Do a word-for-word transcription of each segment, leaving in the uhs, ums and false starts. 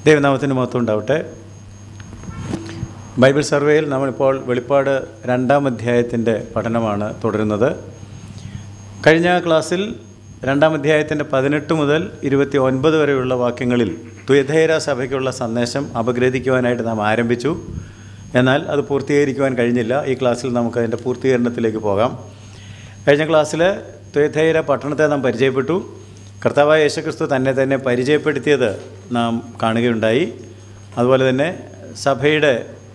ദൈവനാമത്തിന് മഹത്വം ഉണ്ടാവട്ടെ. ബൈബിൾ സർവേയിൽ നമ്മളിപ്പോൾ വെളിപ്പാട് രണ്ടാം അധ്യായത്തിൻ്റെ പഠനമാണ് തുടരുന്നത്. കഴിഞ്ഞ ക്ലാസ്സിൽ രണ്ടാം അധ്യായത്തിൻ്റെ പതിനെട്ട് മുതൽ ഇരുപത്തി ഒൻപത് വരെയുള്ള വാക്യങ്ങളിൽ തുയഥൈര സഭയ്ക്കുള്ള സന്ദേശം അപഗ്രഥിക്കുവാനായിട്ട് നാം ആരംഭിച്ചു. എന്നാൽ അത് പൂർത്തീകരിക്കുവാൻ കഴിഞ്ഞില്ല. ഈ ക്ലാസ്സിൽ നമുക്ക് അതിൻ്റെ പൂർത്തീകരണത്തിലേക്ക് പോകാം. കഴിഞ്ഞ ക്ലാസ്സിൽ തുയഥൈര പട്ടണത്തെ നാം പരിചയപ്പെട്ടു. കർത്താവായ യേശുക്രിസ്തു തന്നെ തന്നെ പരിചയപ്പെടുത്തിയത് നാം കാണുകയുണ്ടായി. അതുപോലെ തന്നെ സഭയുടെ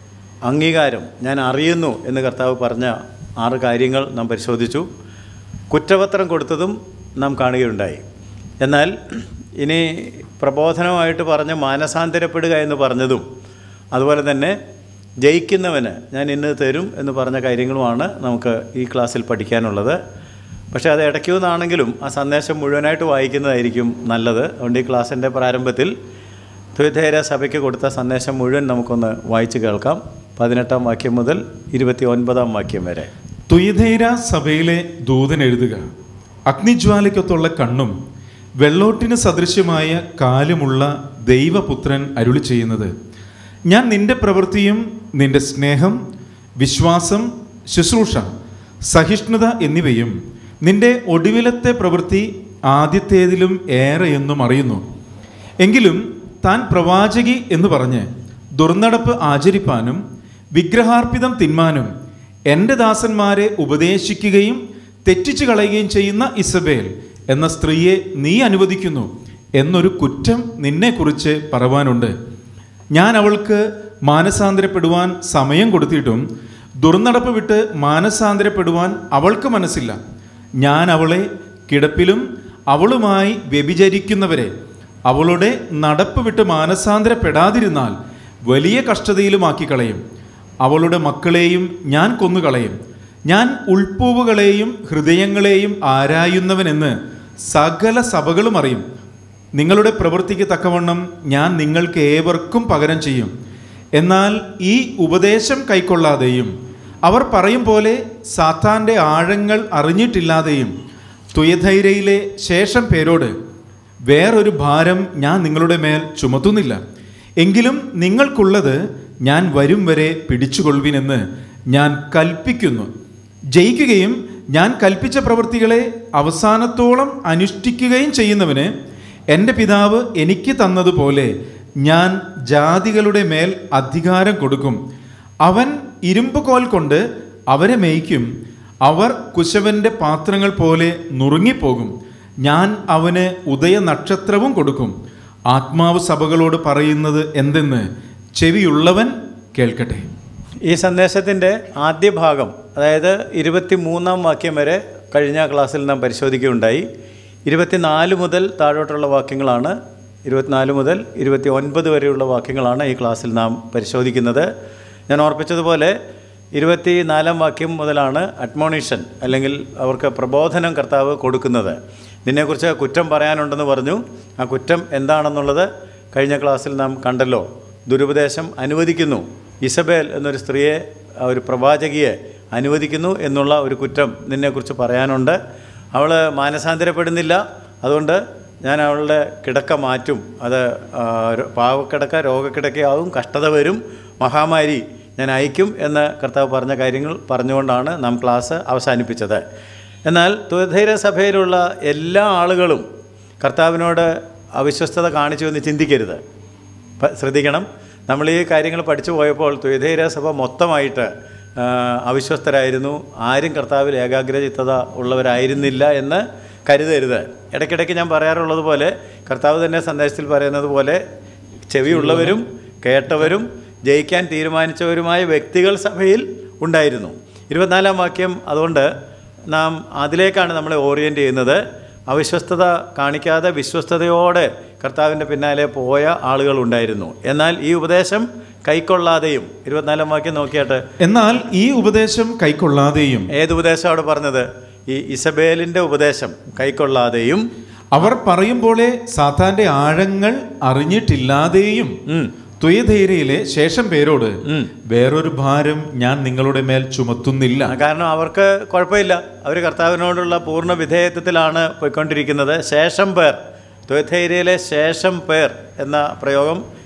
അംഗീകാരം ഞാൻ അറിയുന്നു എന്ന് കർത്താവ് പറഞ്ഞ ആറ് കാര്യങ്ങൾ നാം പരിശോധിച്ചു. കുറ്റപത്രം കൊടുത്തതും നാം കാണുകയുണ്ടായി. എന്നാൽ ഇനി പ്രബോധനമായിട്ട് പറഞ്ഞ് മാനസാന്തരപ്പെടുക എന്ന് പറഞ്ഞതും അതുപോലെ തന്നെ ജയിക്കുന്നവന് ഞാൻ ഇന്ന് തരും എന്ന് പറഞ്ഞ കാര്യങ്ങളുമാണ് നമുക്ക് ഈ ക്ലാസ്സിൽ പഠിക്കാനുള്ളത്. പക്ഷേ അത് ഇടയ്ക്കു നിന്നാണെങ്കിലും ആ സന്ദേശം മുഴുവനായിട്ട് വായിക്കുന്നതായിരിക്കും നല്ലത്. അതുകൊണ്ട് ഈ ക്ലാസ്സിൻ്റെ പ്രാരംഭത്തിൽ തുയഥൈര സഭയ്ക്ക് കൊടുത്ത സന്ദേശം മുഴുവൻ നമുക്കൊന്ന് വായിച്ച് കേൾക്കാം. പതിനെട്ടാം വാക്യം മുതൽ ഇരുപത്തി ഒൻപതാം വാക്യം വരെ. തുയഥൈര സഭയിലെ ദൂതൻ എഴുതുക. അഗ്നിജ്വാലയ്ക്കൊത്തുള്ള കണ്ണും വെള്ളോട്ടിന് സദൃശ്യമായ കാലുമുള്ള ദൈവപുത്രൻ അരുളി ചെയ്യുന്നത്, ഞാൻ നിന്റെ പ്രവൃത്തിയും നിന്റെ സ്നേഹം, വിശ്വാസം, ശുശ്രൂഷ, സഹിഷ്ണുത എന്നിവയും നിന്റെ ഒടുവിലത്തെ പ്രവൃത്തി ആദ്യത്തേതിലും ഏറെയെന്നും അറിയുന്നു. എങ്കിലും താൻ പ്രവാചകി എന്ന് പറഞ്ഞ് ദുർനടപ്പ് ആചരിപ്പാനും വിഗ്രഹാർപ്പിതം തിന്മാനും എൻ്റെ ദാസന്മാരെ ഉപദേശിക്കുകയും തെറ്റിച്ചു കളയുകയും ചെയ്യുന്ന ഇസബേൽ എന്ന സ്ത്രീയെ നീ അനുവദിക്കുന്നു എന്നൊരു കുറ്റം നിന്നെക്കുറിച്ച് പറവാനുണ്ട്. ഞാൻ അവൾക്ക് മാനസാന്തരപ്പെടുവാൻ സമയം കൊടുത്തിട്ടും ദുർനടപ്പ് വിട്ട് മാനസാന്തരപ്പെടുവാൻ അവൾക്ക് മനസ്സില്ല. ഞാൻ അവളെ കിടപ്പിലും അവളുമായി വ്യഭിചരിക്കുന്നവരെ അവളുടെ നടപ്പ് വിട്ട് മാനസാന്തരപ്പെടാതിരുന്നാൽ വലിയ കഷ്ടതയിലുമാക്കി കളയും. അവളുടെ മക്കളെയും ഞാൻ കൊന്നുകളയും. ഞാൻ ഉൾപ്പൂവുകളെയും ഹൃദയങ്ങളെയും ആരായുന്നവനെന്ന് സകല സഭകളും അറിയും. നിങ്ങളുടെ പ്രവൃത്തിക്ക് തക്കവണ്ണം ഞാൻ നിങ്ങൾക്ക് ഏവർക്കും പകരം ചെയ്യും. എന്നാൽ ഈ ഉപദേശം കൈക്കൊള്ളാതെയും അവർ പറയും പോലെ സാത്താൻ്റെ ആഴങ്ങൾ അറിഞ്ഞിട്ടില്ലാതെയും തുയഥൈരയിലെ ശേഷം പേരോട് വേറൊരു ഭാരം ഞാൻ നിങ്ങളുടെ മേൽ ചുമത്തുന്നില്ല. എങ്കിലും നിങ്ങൾക്കുള്ളത് ഞാൻ വരും വരെ പിടിച്ചുകൊള്ളുവിനെന്ന് ഞാൻ കൽപ്പിക്കുന്നു. ജയിക്കുകയും ഞാൻ കൽപ്പിച്ച പ്രവൃത്തികളെ അവസാനത്തോളം അനുഷ്ഠിക്കുകയും ചെയ്യുന്നവന് എൻ്റെ പിതാവ് എനിക്ക് തന്നതുപോലെ ഞാൻ ജാതികളുടെ മേൽ അധികാരം കൊടുക്കും. അവൻ ഇരുമ്പുകോൽ കൊണ്ട് അവരെ മേയ്ക്കും. അവർ കുശവൻ്റെ പാത്രങ്ങൾ പോലെ നുറുങ്ങിപ്പോകും. ഞാൻ അവന് ഉദയ നക്ഷത്രവും കൊടുക്കും. ആത്മാവ് സഭകളോട് പറയുന്നത് എന്തെന്ന് ചെവിയുള്ളവൻ കേൾക്കട്ടെ. ഈ സന്ദേശത്തിൻ്റെ ആദ്യ ഭാഗം, അതായത് ഇരുപത്തി മൂന്നാം വാക്യം വരെ കഴിഞ്ഞ ക്ലാസ്സിൽ നാം പരിശോധിക്കുകയുണ്ടായി. ഇരുപത്തിനാല് മുതൽ താഴോട്ടുള്ള വാക്യങ്ങളാണ്, ഇരുപത്തിനാല് മുതൽ ഇരുപത്തി ഒൻപത് വരെയുള്ള വാക്യങ്ങളാണ് ഈ ക്ലാസ്സിൽ നാം പരിശോധിക്കുന്നത്. ഞാൻ ഓർപ്പിച്ചതുപോലെ ഇരുപത്തി നാലാം വാക്യം മുതലാണ് അഡ്മോണിഷൻ, അല്ലെങ്കിൽ അവർക്ക് പ്രബോധനം കർത്താവ് കൊടുക്കുന്നത്. ഇതിനെക്കുറിച്ച് കുറ്റം പറയാനുണ്ടെന്ന് പറഞ്ഞു. ആ കുറ്റം എന്താണെന്നുള്ളത് കഴിഞ്ഞ ക്ലാസ്സിൽ നാം കണ്ടല്ലോ. ദുരുപദേശം അനുവദിക്കുന്നു, ഇസബേൽ എന്നൊരു സ്ത്രീയെ, ഒരു പ്രവാചകിയെ അനുവദിക്കുന്നു എന്നുള്ള ഒരു കുറ്റം നിന്നെക്കുറിച്ച് പറയാനുണ്ട്. അവൾ മാനസാന്തരപ്പെടുന്നില്ല, അതുകൊണ്ട് ഞാൻ അവളുടെ കിടക്ക മാറ്റും. അത് പാവക്കിടക്ക രോഗക്കിടക്കയാവും, കഷ്ടത വരും, മഹാമാരി ഞാൻ അയക്കും എന്ന് കർത്താവ് പറഞ്ഞ കാര്യങ്ങൾ പറഞ്ഞുകൊണ്ടാണ് നാം ക്ലാസ് അവസാനിപ്പിച്ചത്. എന്നാൽ തുയഥൈര സഭയിലുള്ള എല്ലാ ആളുകളും കർത്താവിനോട് അവിശ്വസ്തത കാണിച്ചു എന്ന് ചിന്തിക്കരുത്. ശ്രദ്ധിക്കണം, നമ്മൾ ഈ കാര്യങ്ങൾ പഠിച്ചു പോയപ്പോൾ തുയഥൈര സഭ മൊത്തമായിട്ട് അവിശ്വസ്തരായിരുന്നു, ആരും കർത്താവിൽ ഏകാഗ്രചിത്തത ഉള്ളവരായിരുന്നില്ല എന്ന് കരുതരുത്. ഇടയ്ക്കിടയ്ക്ക് ഞാൻ പറയാറുള്ളത് പോലെ, കർത്താവ് തന്നെ സന്ദേശത്തിൽ പറയുന്നത് പോലെ, ചെവിയുള്ളവരും കേട്ടവരും ജയിക്കാൻ തീരുമാനിച്ചവരുമായ വ്യക്തികൾ സഭയിൽ ഉണ്ടായിരുന്നു. ഇരുപത്തിനാലാം വാക്യം അതുകൊണ്ട് നാം അതിലേക്കാണ് നമ്മളെ ഓറിയൻ്റ് ചെയ്യുന്നത്. അവിശ്വസ്തത കാണിക്കാതെ വിശ്വസ്തയോടെ കർത്താവിൻ്റെ പിന്നാലെ പോയ ആളുകളുണ്ടായിരുന്നു. എന്നാൽ ഈ ഉപദേശം കൈക്കൊള്ളാതെയും, ഇരുപത്തിനാലാം വാക്യം നോക്കിയാട്ട്, എന്നാൽ ഈ ഉപദേശം കൈക്കൊള്ളാതെയും, ഏതുപദേശം അവിടെ പറഞ്ഞത്? ഈ ഇസബേലിൻ്റെ ഉപദേശം കൈക്കൊള്ളാതെയും, അവർ പറയും പോലെ സാത്താൻ്റെ ആഴങ്ങൾ അറിഞ്ഞിട്ടില്ലാതെയും തുയഥൈരയിലെ ശേഷം പേരോട് വേറൊരു ഭാരം ഞാൻ നിങ്ങളുടെ മേൽ ചുമത്തുന്നില്ല. കാരണം അവർക്ക് കുഴപ്പമില്ല, അവർ കർത്താവിനോടുള്ള പൂർണ്ണ വിധേയത്വത്തിലാണ് പോയിക്കൊണ്ടിരിക്കുന്നത്. ശേഷം പേർ, തുയഥൈരയിലെ ശേഷം പേർ എന്ന പ്രയോഗം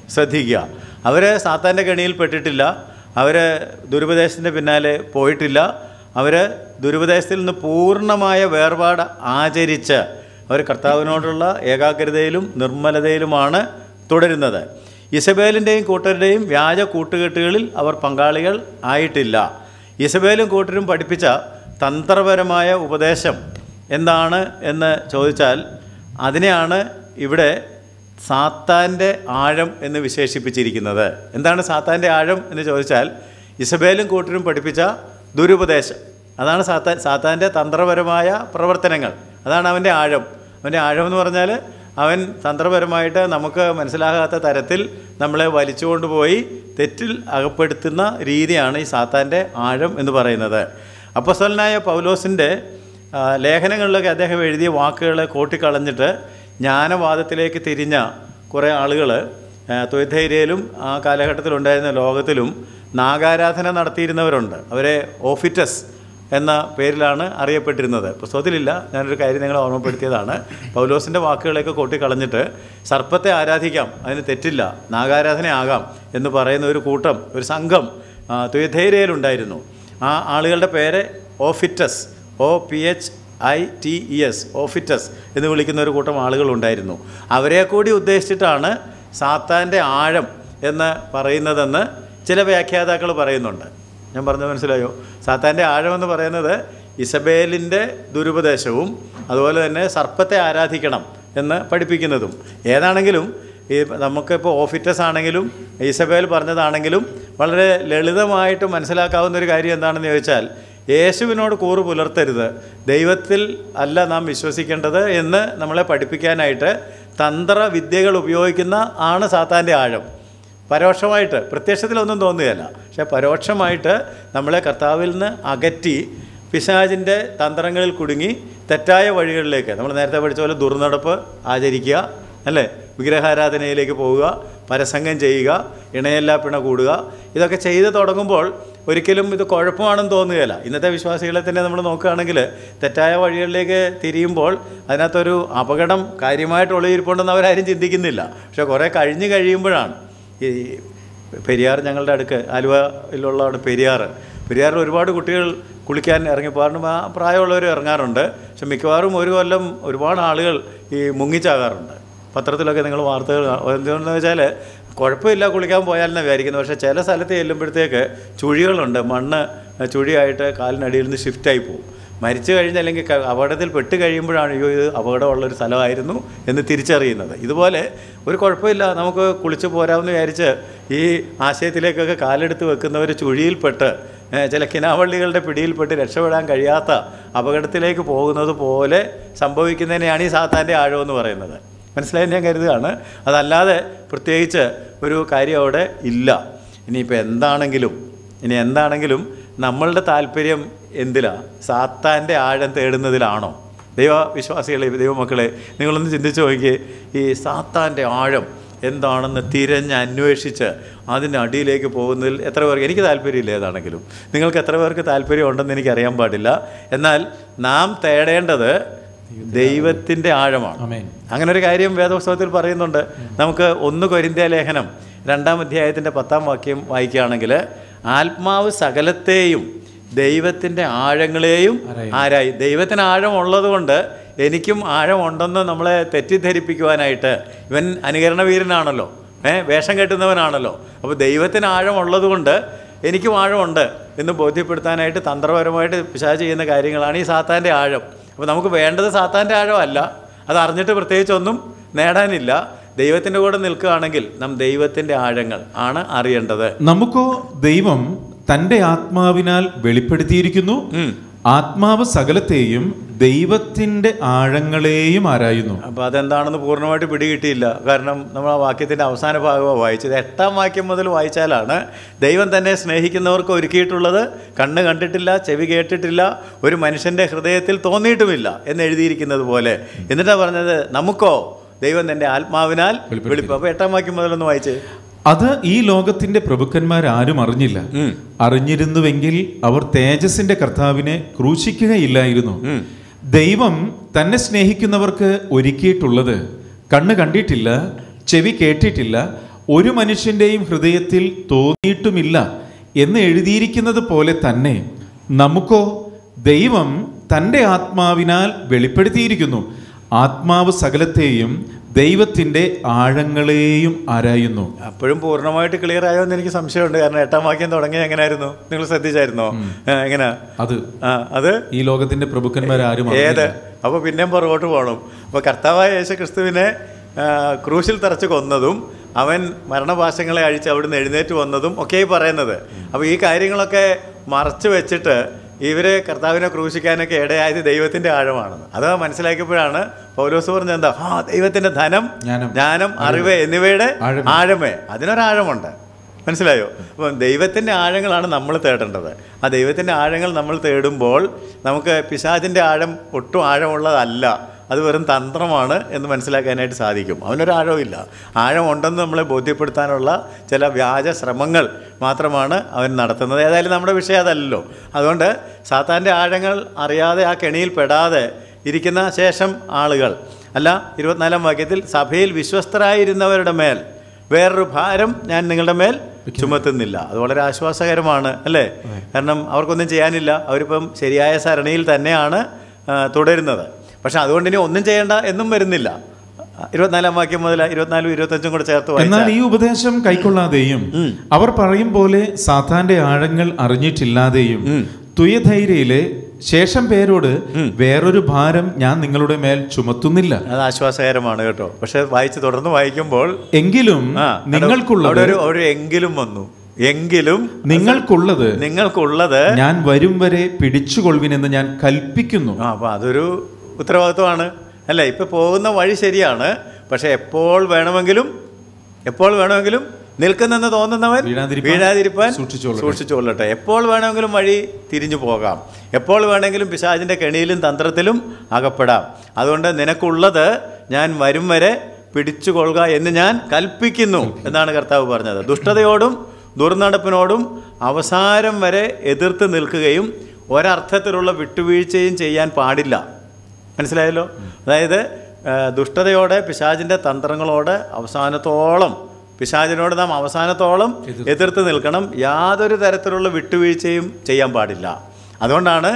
ശ്രദ്ധിക്കുക. അവർ സാത്താൻ്റെ കെണിയിൽ പെട്ടിട്ടില്ല, അവർ ദുരുപദേശത്തിൻ്റെ പിന്നാലെ പോയിട്ടില്ല, അവർ ദുരുപദേശത്തിൽ നിന്ന് പൂർണ്ണമായ വേർപാട് ആചരിച്ച് അവർ കർത്താവിനോടുള്ള ഏകാഗ്രതയിലും നിർമ്മലതയിലുമാണ് തുടരുന്നത്. ഇസബേലിൻ്റെയും കൂട്ടരുടെയും വ്യാജ കൂട്ടുകെട്ടുകളിൽ അവർ പങ്കാളികൾ ആയിട്ടില്ല. ഇസബേലും കൂട്ടരും പഠിപ്പിച്ച തന്ത്രപരമായ ഉപദേശം എന്താണ് എന്ന് ചോദിച്ചാൽ അതിനെയാണ് ഇവിടെ സാത്താൻ്റെ ആഴം എന്ന് വിശേഷിപ്പിച്ചിരിക്കുന്നത്. എന്താണ് സാത്താൻ്റെ ആഴം എന്ന് ചോദിച്ചാൽ ഇസബേലും കൂട്ടരും പഠിപ്പിച്ച ദുരുപദേശം, അതാണ് സാത്താൻ സാത്താൻ്റെ തന്ത്രപരമായ പ്രവർത്തനങ്ങൾ, അതാണ് അവൻ്റെ ആഴം. അവൻ്റെ ആഴം എന്ന് പറഞ്ഞാൽ അവൻ തന്ത്രപരമായിട്ട് നമുക്ക് മനസ്സിലാകാത്ത തരത്തിൽ നമ്മളെ വലിച്ചുകൊണ്ടുപോയി തെറ്റിൽ അകപ്പെടുത്തുന്ന രീതിയാണ് ഈ സാത്താൻ്റെ ആഴം എന്ന് പറയുന്നത്. അപ്പോസ്തലനായ പൗലോസിൻ്റെ ലേഖനങ്ങളിലൊക്കെ അദ്ദേഹം എഴുതിയ വാക്കുകളെ കോട്ടിക്കളഞ്ഞിട്ട് ജ്ഞാനവാദത്തിലേക്ക് തിരിഞ്ഞ കുറേ ആളുകൾ തുയഥൈരയിലും ആ കാലഘട്ടത്തിലുണ്ടായിരുന്ന ലോകത്തിലും നാഗാരാധന നടത്തിയിരുന്നവരുണ്ട്. അവരെ ഓഫിറ്റസ് എന്ന പേരിലാണ് അറിയപ്പെട്ടിരുന്നത്. പുസ്തകത്തിലില്ല, ഞാനൊരു കാര്യം നിങ്ങളെ ഓർമ്മപ്പെടുത്തിയതാണ്. പൗലോസിൻ്റെ വാക്കുകളെയൊക്കെ കൊട്ടിക്കളഞ്ഞിട്ട് സർപ്പത്തെ ആരാധിക്കാം, അതിന് തെറ്റില്ല, നാഗാരാധന ആകാം എന്ന് പറയുന്ന ഒരു കൂട്ടം, ഒരു സംഘം തുയഥൈരയിലുണ്ടായിരുന്നു. ആ ആളുകളുടെ പേര് Ophites, O P H I T E S, Ophites എന്ന് വിളിക്കുന്ന ഒരു കൂട്ടം ആളുകളുണ്ടായിരുന്നു. അവരെ കൂടി ഉദ്ദേശിച്ചിട്ടാണ് സാത്താൻ്റെ ആഴം എന്ന് പറയുന്നതെന്ന് ചില വ്യാഖ്യാതാക്കൾ പറയുന്നുണ്ട്. ഞാൻ പറഞ്ഞത് മനസ്സിലായോ? സാത്താൻ്റെ ആഴമെന്ന് പറയുന്നത് ഇസബേലിൻ്റെ ദുരുപദേശവും അതുപോലെ തന്നെ സർപ്പത്തെ ആരാധിക്കണം എന്ന് പഠിപ്പിക്കുന്നതും. ഏതാണെങ്കിലും ഈ നമുക്കിപ്പോൾ ഓഫിറ്റസ് ആണെങ്കിലും ഇസബേൽ പറഞ്ഞതാണെങ്കിലും വളരെ ലളിതമായിട്ട് മനസ്സിലാക്കാവുന്ന ഒരു കാര്യം എന്താണെന്ന് ചോദിച്ചാൽ യേശുവിനോട് കൂറ് പുലർത്തരുത്, ദൈവത്തിൽ അല്ല നാം വിശ്വസിക്കേണ്ടത് എന്ന് നമ്മളെ പഠിപ്പിക്കാനായിട്ട് തന്ത്രവിദ്യകൾ ഉപയോഗിക്കുന്ന ആണ് സാത്താൻ്റെ ആഴം. പരോക്ഷമായിട്ട്, പ്രത്യക്ഷത്തിലൊന്നും തോന്നുകയല്ല, പക്ഷേ പരോക്ഷമായിട്ട് നമ്മളെ കർത്താവിൽ നിന്ന് അകറ്റി പിശാചിൻ്റെ തന്ത്രങ്ങളിൽ കുടുങ്ങി തെറ്റായ വഴികളിലേക്ക്, നമ്മൾ നേരത്തെ പഠിച്ച പോലെ ദുർനടപ്പ് ആചരിക്കുക, അല്ലേ, വിഗ്രഹാരാധനയിലേക്ക് പോവുക, പരസംഗം ചെയ്യുക, ഇണയെല്ലാ പിണ കൂടുക, ഇതൊക്കെ ചെയ്ത് തുടങ്ങുമ്പോൾ ഒരിക്കലും ഇത് കുഴപ്പമാണെന്ന് തോന്നുകയില്ല. ഇന്നത്തെ വിശ്വാസികളെ തന്നെ നമ്മൾ നോക്കുകയാണെങ്കിൽ തെറ്റായ വഴികളിലേക്ക് തിരിയുമ്പോൾ അതിനകത്തൊരു അപകടം കാര്യമായിട്ട് ഒളിയിരിപ്പുണ്ടെന്ന് അവരാരും ചിന്തിക്കുന്നില്ല. പക്ഷേ കുറേ കഴിഞ്ഞ് കഴിയുമ്പോഴാണ് ഈ പെരിയാർ, ഞങ്ങളുടെ അടുക്ക് ആലുവയിലുള്ളതാണ് പെരിയാർ. പെരിയാറിൽ ഒരുപാട് കുട്ടികൾ കുളിക്കാൻ ഇറങ്ങിപ്പോകാറുണ്ട്, ആ പ്രായമുള്ളവർ ഇറങ്ങാറുണ്ട്. പക്ഷെ മിക്കവാറും ഒരു കൊല്ലം ഒരുപാട് ആളുകൾ ഈ മുങ്ങിച്ചാകാറുണ്ട്. പത്രത്തിലൊക്കെ നിങ്ങൾ വാർത്തകൾ എന്തുകൊണ്ടെന്ന് വെച്ചാൽ കുഴപ്പമില്ല കുളിക്കാൻ പോയാലെന്ന് വിചാരിക്കുന്നത്, പക്ഷേ ചില സ്ഥലത്ത് ചെല്ലുമ്പോഴത്തേക്ക് ചുഴികളുണ്ട്, മണ്ണ് ചുഴിയായിട്ട് കാലിനടിയിൽ നിന്ന് ഷിഫ്റ്റായി പോകും. മരിച്ചു കഴിഞ്ഞ് അല്ലെങ്കിൽ അപകടത്തിൽ പെട്ട് കഴിയുമ്പോഴാണ് അയ്യോ ഇത് അപകടമുള്ളൊരു സ്ഥലമായിരുന്നു എന്ന് തിരിച്ചറിയുന്നത്. ഇതുപോലെ ഒരു കുഴപ്പമില്ല നമുക്ക് കുളിച്ച് പോരാമെന്ന് വിചാരിച്ച് ഈ ആശയത്തിലേക്കൊക്കെ കാലെടുത്ത് വെക്കുന്നവർ ചുഴിയിൽപ്പെട്ട് ചില കിനാവള്ളികളുടെ പിടിയിൽപ്പെട്ട് രക്ഷപ്പെടാൻ കഴിയാത്ത അപകടത്തിലേക്ക് പോകുന്നത് പോലെ സംഭവിക്കുന്നതിനെയാണ് ഈ സാത്താൻ്റെ ആഴമെന്ന് പറയുന്നത്. മനസ്സിലായി ഞാൻ കരുതുകയാണ്. അതല്ലാതെ പ്രത്യേകിച്ച് ഒരു കാര്യം അവിടെ ഇല്ല. ഇനിയിപ്പോൾ എന്താണെങ്കിലും ഇനി എന്താണെങ്കിലും നമ്മളുടെ താല്പര്യം എന്തിലാണ്? സാത്താൻ്റെ ആഴം തേടുന്നതിലാണോ? ദൈവവിശ്വാസികളെ, ദൈവമക്കളെ, നിങ്ങളൊന്ന് ചിന്തിച്ച് നോക്കിയേ. ഈ സാത്താൻ്റെ ആഴം എന്താണെന്ന് തിരഞ്ഞ് അന്വേഷിച്ച് അതിൻ്റെ അടിയിലേക്ക് പോകുന്നതിൽ എത്ര പേർക്ക്, എനിക്ക് താല്പര്യമില്ല ഏതാണെങ്കിലും, നിങ്ങൾക്ക് എത്ര പേർക്ക് താല്പര്യം ഉണ്ടെന്ന് എനിക്കറിയാൻ പാടില്ല. എന്നാൽ നാം തേടേണ്ടത് ദൈവത്തിൻ്റെ ആഴമാണ്. അങ്ങനെ ഒരു കാര്യം വേദപുസ്തകത്തിൽ പറയുന്നുണ്ട്. നമുക്ക് ഒന്ന് കൊരിന്ത്യ ലേഖനം രണ്ടാം അധ്യായത്തിൻ്റെ പത്താം വാക്യം വായിക്കുകയാണെങ്കിൽ ആത്മാവ് സകലത്തെയും ദൈവത്തിൻ്റെ ആഴങ്ങളെയും ആരായി. ദൈവത്തിന് ആഴം ഉള്ളതുകൊണ്ട് എനിക്കും ആഴമുണ്ടെന്ന് നമ്മളെ തെറ്റിദ്ധരിപ്പിക്കുവാനായിട്ട്, ഇവൻ അനുകരണവീരനാണല്ലോ, ഏ വേഷം കെട്ടുന്നവനാണല്ലോ, അപ്പോൾ ദൈവത്തിന് ആഴമുള്ളത് കൊണ്ട് എനിക്കും ആഴമുണ്ട് എന്ന് ബോധ്യപ്പെടുത്താനായിട്ട് തന്ത്രപരമായിട്ട് പിശാച് ചെയ്യുന്ന കാര്യങ്ങളാണ് ഈ സാത്താൻ്റെ ആഴം. അപ്പോൾ നമുക്ക് വേണ്ടത് സാത്താൻ്റെ ആഴമല്ല, അത് അറിഞ്ഞിട്ട് പ്രത്യേകിച്ചൊന്നും നേടാനില്ല. ദൈവത്തിൻ്റെ കൂടെ നിൽക്കുകയാണെങ്കിൽ നാം ദൈവത്തിൻ്റെ ആഴങ്ങൾ ആണ് അറിയേണ്ടത്. നമുക്കോ ദൈവം തൻ്റെ ആത്മാവിനാൽ വെളിപ്പെടുത്തിയിരിക്കുന്നു, ആത്മാവ് സകലത്തെയും ദൈവത്തിൻ്റെ ആഴങ്ങളെയും ആരായുന്നു. അപ്പോൾ അതെന്താണെന്ന് പൂർണ്ണമായിട്ട് പിടികിട്ടിയില്ല. കാരണം നമ്മൾ ആ വാക്യത്തിൻ്റെ അവസാന ഭാഗമാണ് വായിച്ചത്. എട്ടാം വാക്യം മുതൽ വായിച്ചാലാണ് ദൈവം തന്നെ സ്നേഹിക്കുന്നവർക്ക് ഒരുക്കിയിട്ടുള്ളത് കണ്ണ് കണ്ടിട്ടില്ല, ചെവി കേട്ടിട്ടില്ല, ഒരു മനുഷ്യൻ്റെ ഹൃദയത്തിൽ തോന്നിയിട്ടുമില്ല എന്ന് എഴുതിയിരിക്കുന്നത് പോലെ. എന്നിട്ടാണ് പറഞ്ഞത് നമുക്കോ ദൈവം തൻ്റെ ആത്മാവിനാൽ വെളിപ്പെടുത്തി. അപ്പോൾ എട്ടാം വാക്യം മുതലൊന്ന് വായിച്ചേ. അത് ഈ ലോകത്തിന്റെ പ്രഭുക്കന്മാരാരും അറിഞ്ഞില്ല. അറിഞ്ഞിരുന്നുവെങ്കിൽ അവർ തേജസ്സിന്റെ കർത്താവിനെ ക്രൂശിക്കുകയില്ലായിരുന്നു. ദൈവം തന്നെ സ്നേഹിക്കുന്നവർക്ക് ഒരുക്കിയിട്ടുള്ളത് കണ്ണ് കണ്ടിട്ടില്ല, ചെവി കേട്ടിട്ടില്ല, ഒരു മനുഷ്യന്റെയും ഹൃദയത്തിൽ തോന്നിയിട്ടുമില്ല എന്ന് എഴുതിയിരിക്കുന്നത് പോലെ തന്നെ നമുക്കോ ദൈവം തൻ്റെ ആത്മാവിനാൽ വെളിപ്പെടുത്തിയിരിക്കുന്നു. ആത്മാവ് സകലത്തെയും ദൈവത്തിൻ്റെ ആഴങ്ങളെയും ആരായുന്നു. അപ്പോഴും പൂർണ്ണമായിട്ട് ക്ലിയർ ആയോ എന്ന് എനിക്ക് സംശയമുണ്ട്. കാരണം എട്ടാം വാക്യം തുടങ്ങി എങ്ങനെയായിരുന്നു? നിങ്ങൾ ശ്രദ്ധിച്ചായിരുന്നോ? എങ്ങനെയാ അത് അത് ഈ ലോകത്തിന്റെ പ്രഭുക്കന്മാരും ഏത്? അപ്പോൾ പിന്നെയും പുറകോട്ട് പോകണം. അപ്പോൾ കർത്താവായ യേശു ക്രിസ്തുവിനെ ക്രൂശിൽ തറച്ച് കൊന്നതും അവൻ മരണപാശങ്ങളെ അഴിച്ച് അവിടുന്ന് എഴുന്നേറ്റ് വന്നതും ഒക്കെ പറയുന്നത്. അപ്പോൾ ഈ കാര്യങ്ങളൊക്കെ മറച്ചു വെച്ചിട്ട് ഇവരെ കർത്താവിനെ ക്രൂശിക്കാനൊക്കെ ഇടയായത് ദൈവത്തിൻ്റെ ആഴമാണെന്ന് അത് മനസ്സിലാക്കിയപ്പോഴാണ് പൗലോസ് പറഞ്ഞത് എന്താ? ആ ദൈവത്തിൻ്റെ ധനം, ജ്ഞാനം, അറിവ് എന്നിവയുടെ ആഴമേ. അതിനൊരാഴമുണ്ട്. മനസ്സിലായോ? അപ്പം ദൈവത്തിൻ്റെ ആഴങ്ങളാണ് നമ്മൾ തേടേണ്ടത്. ആ ദൈവത്തിൻ്റെ ആഴങ്ങൾ നമ്മൾ തേടുമ്പോൾ നമുക്ക് പിശാചിൻ്റെ ആഴം ഒട്ടും ആഴമുള്ളതല്ല, അത് വെറും തന്ത്രമാണ് എന്ന് മനസ്സിലാക്കാനായിട്ട് സാധിക്കും. അവനൊരാഴമില്ല. ആഴമുണ്ടെന്ന് നമ്മളെ ബോധ്യപ്പെടുത്താനുള്ള ചില വ്യാജ ശ്രമങ്ങൾ മാത്രമാണ് അവൻ നടത്തുന്നത്. ഏതായാലും നമ്മുടെ വിഷയം അതല്ലല്ലോ. അതുകൊണ്ട് സാത്താൻ്റെ ആഴങ്ങൾ അറിയാതെ ആ കെണിയിൽ പെടാതെ ഇരിക്കുന്ന ശേഷം ആളുകൾ അല്ല, ഇരുപത്തിനാലാം വാക്യത്തിൽ സഭയിൽ വിശ്വസ്തരായിരുന്നവരുടെ മേൽ വേറൊരു ഭാരം ഞാൻ നിങ്ങളുടെ മേൽ ചുമത്തുന്നില്ല. അത് വളരെ ആശ്വാസകരമാണ് അല്ലേ? കാരണം അവർക്കൊന്നും ചെയ്യാനില്ല. അവരിപ്പം ശരിയായ സരണിയിൽ തന്നെയാണ് തുടരുന്നത്. പക്ഷെ അതുകൊണ്ട് ഇനി ഒന്നും ചെയ്യേണ്ട എന്നും വരുന്നില്ല. ഇരുപത്തിനാലാം വാക്യം മുതൽ ഇരുപത്തിനാലും ഇരുപത്തഞ്ചും കൂടെ ചേർത്ത്. എന്നാൽ ഈ ഉപദേശം കൈക്കൊള്ളാതെയും അവർ പറയും പോലെ സാത്താന്റെ ആഴങ്ങൾ അറിഞ്ഞിട്ടില്ലാതെയും തുയധൈര്യയിലെ ശേഷം പേരോട് വേറൊരു ഭാരം ഞാൻ നിങ്ങളുടെ മേൽ ചുമത്തുന്നില്ല. അത് ആശ്വാസകരമാണ് കേട്ടോ. പക്ഷെ വായിച്ച് തുടർന്ന് വായിക്കുമ്പോൾ എങ്കിലും നിങ്ങൾക്കുള്ളത് ഒരു എങ്കിലും വന്നു. എങ്കിലും നിങ്ങൾക്കുള്ളത് നിങ്ങൾക്കുള്ളത് ഞാൻ വരും വരെ പിടിച്ചുകൊള്ളുവിനെന്ന് ഞാൻ കൽപ്പിക്കുന്നു. ആ അപ്പോൾ അതൊരു ഉത്തരവാദിത്വമാണ് അല്ലേ? ഇപ്പം പോകുന്ന വഴി ശരിയാണ്. പക്ഷെ എപ്പോൾ വേണമെങ്കിലും എപ്പോൾ വേണമെങ്കിലും നിൽക്കുന്നെന്ന് തോന്നുന്നവൻ വീഴാതിരിപ്പാൻ സൂക്ഷിച്ചുകൊള്ളട്ടെ. എപ്പോൾ വേണമെങ്കിലും വഴി തിരിഞ്ഞു പോകാം. എപ്പോൾ വേണമെങ്കിലും പിശാചിൻ്റെ കെണിയിലും തന്ത്രത്തിലും അകപ്പെടാം. അതുകൊണ്ട് നിനക്കുള്ളത് ഞാൻ വരും വരെ പിടിച്ചുകൊള്ളുക എന്ന് ഞാൻ കൽപ്പിക്കുന്നു എന്നാണ് കർത്താവ് പറഞ്ഞത്. ദുഷ്ടതയോടും ദുർനടപ്പിനോടും അവസാനം വരെ എതിർത്ത് നിൽക്കുകയും ഒരർത്ഥത്തിലുള്ള വിട്ടുവീഴ്ചയും ചെയ്യാൻ പാടില്ല. മനസ്സിലായല്ലോ? അതായത് ദുഷ്ടതയോടെ പിശാചിൻ്റെ തന്ത്രങ്ങളോട് അവസാനത്തോളം പിശാചിനോട് നാം അവസാനത്തോളം എതിർത്ത് നിൽക്കണം. യാതൊരു തരത്തിലുള്ള വിട്ടുവീഴ്ചയും ചെയ്യാൻ പാടില്ല. അതുകൊണ്ടാണ്